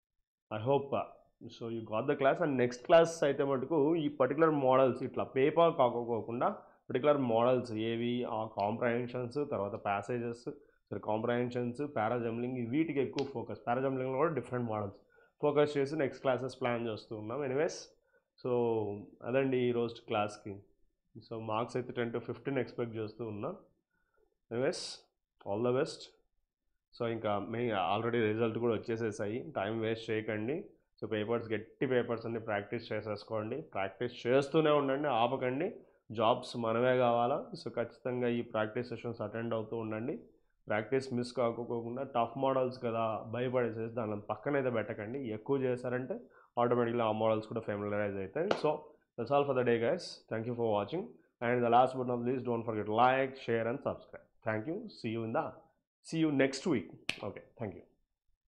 I hope so you got the class. And next class అయితే మటుకు ఈ పర్టికులర్ మోడల్స్ ఇట్లా పేపర్ కాకపోకుండా పర్టికులర్ మోడల్స్ ఏవి, ఆ కాంప్రహెన్షన్స్, తర్వాత ప్యాసేజెస్, సరే కాంప్రహెన్షన్స్, పారాజంబ్లింగ్, వీటికి ఎక్కువ ఫోకస్. పారాజంబ్లింగ్లో కూడా డిఫరెంట్ మోడల్స్ ఫోకస్ చేసి నెక్స్ట్ క్లాసెస్ ప్లాన్ చేస్తూ ఉన్నాం. ఎనీవేస్ సో అదండి ఈరోజు క్లాస్కి. సో మార్క్స్ అయితే 10 to 15 ఎక్స్పెక్ట్ చేస్తూ ఉన్నాం. Anyways all the best. So ఇంకా ఆల్రెడీ రిజల్ట్ కూడా వచ్చేసేసాయి, టైం వేస్ట్ చేయకండి. సో పేపర్స్, గట్టి పేపర్స్ అన్ని ప్రాక్టీస్ చేసేసుకోండి. ప్రాక్టీస్ చేస్తూనే ఉండండి, ఆపకండి. జాబ్స్ మనమే కావాలా. సో ఖచ్చితంగా ఈ ప్రాక్టీస్ సెషన్స్ అటెండ్ అవుతూ ఉండండి. ప్రాక్టీస్ మిస్ కాకోకుండా టఫ్ మోడల్స్ కదా భయపడేసేసి దాని పక్కనైతే పెట్టకండి. ఎక్కువ చేశారంటే ఆటోమేటిక్గా ఆ మోడల్స్ కూడా ఫెమిలరైజ్ అవుతాయి. So that's all for the day guys. Thank you for watching. And the last but not least, don't forget like, share and subscribe. Thank you. See you next week. Okay, thank you.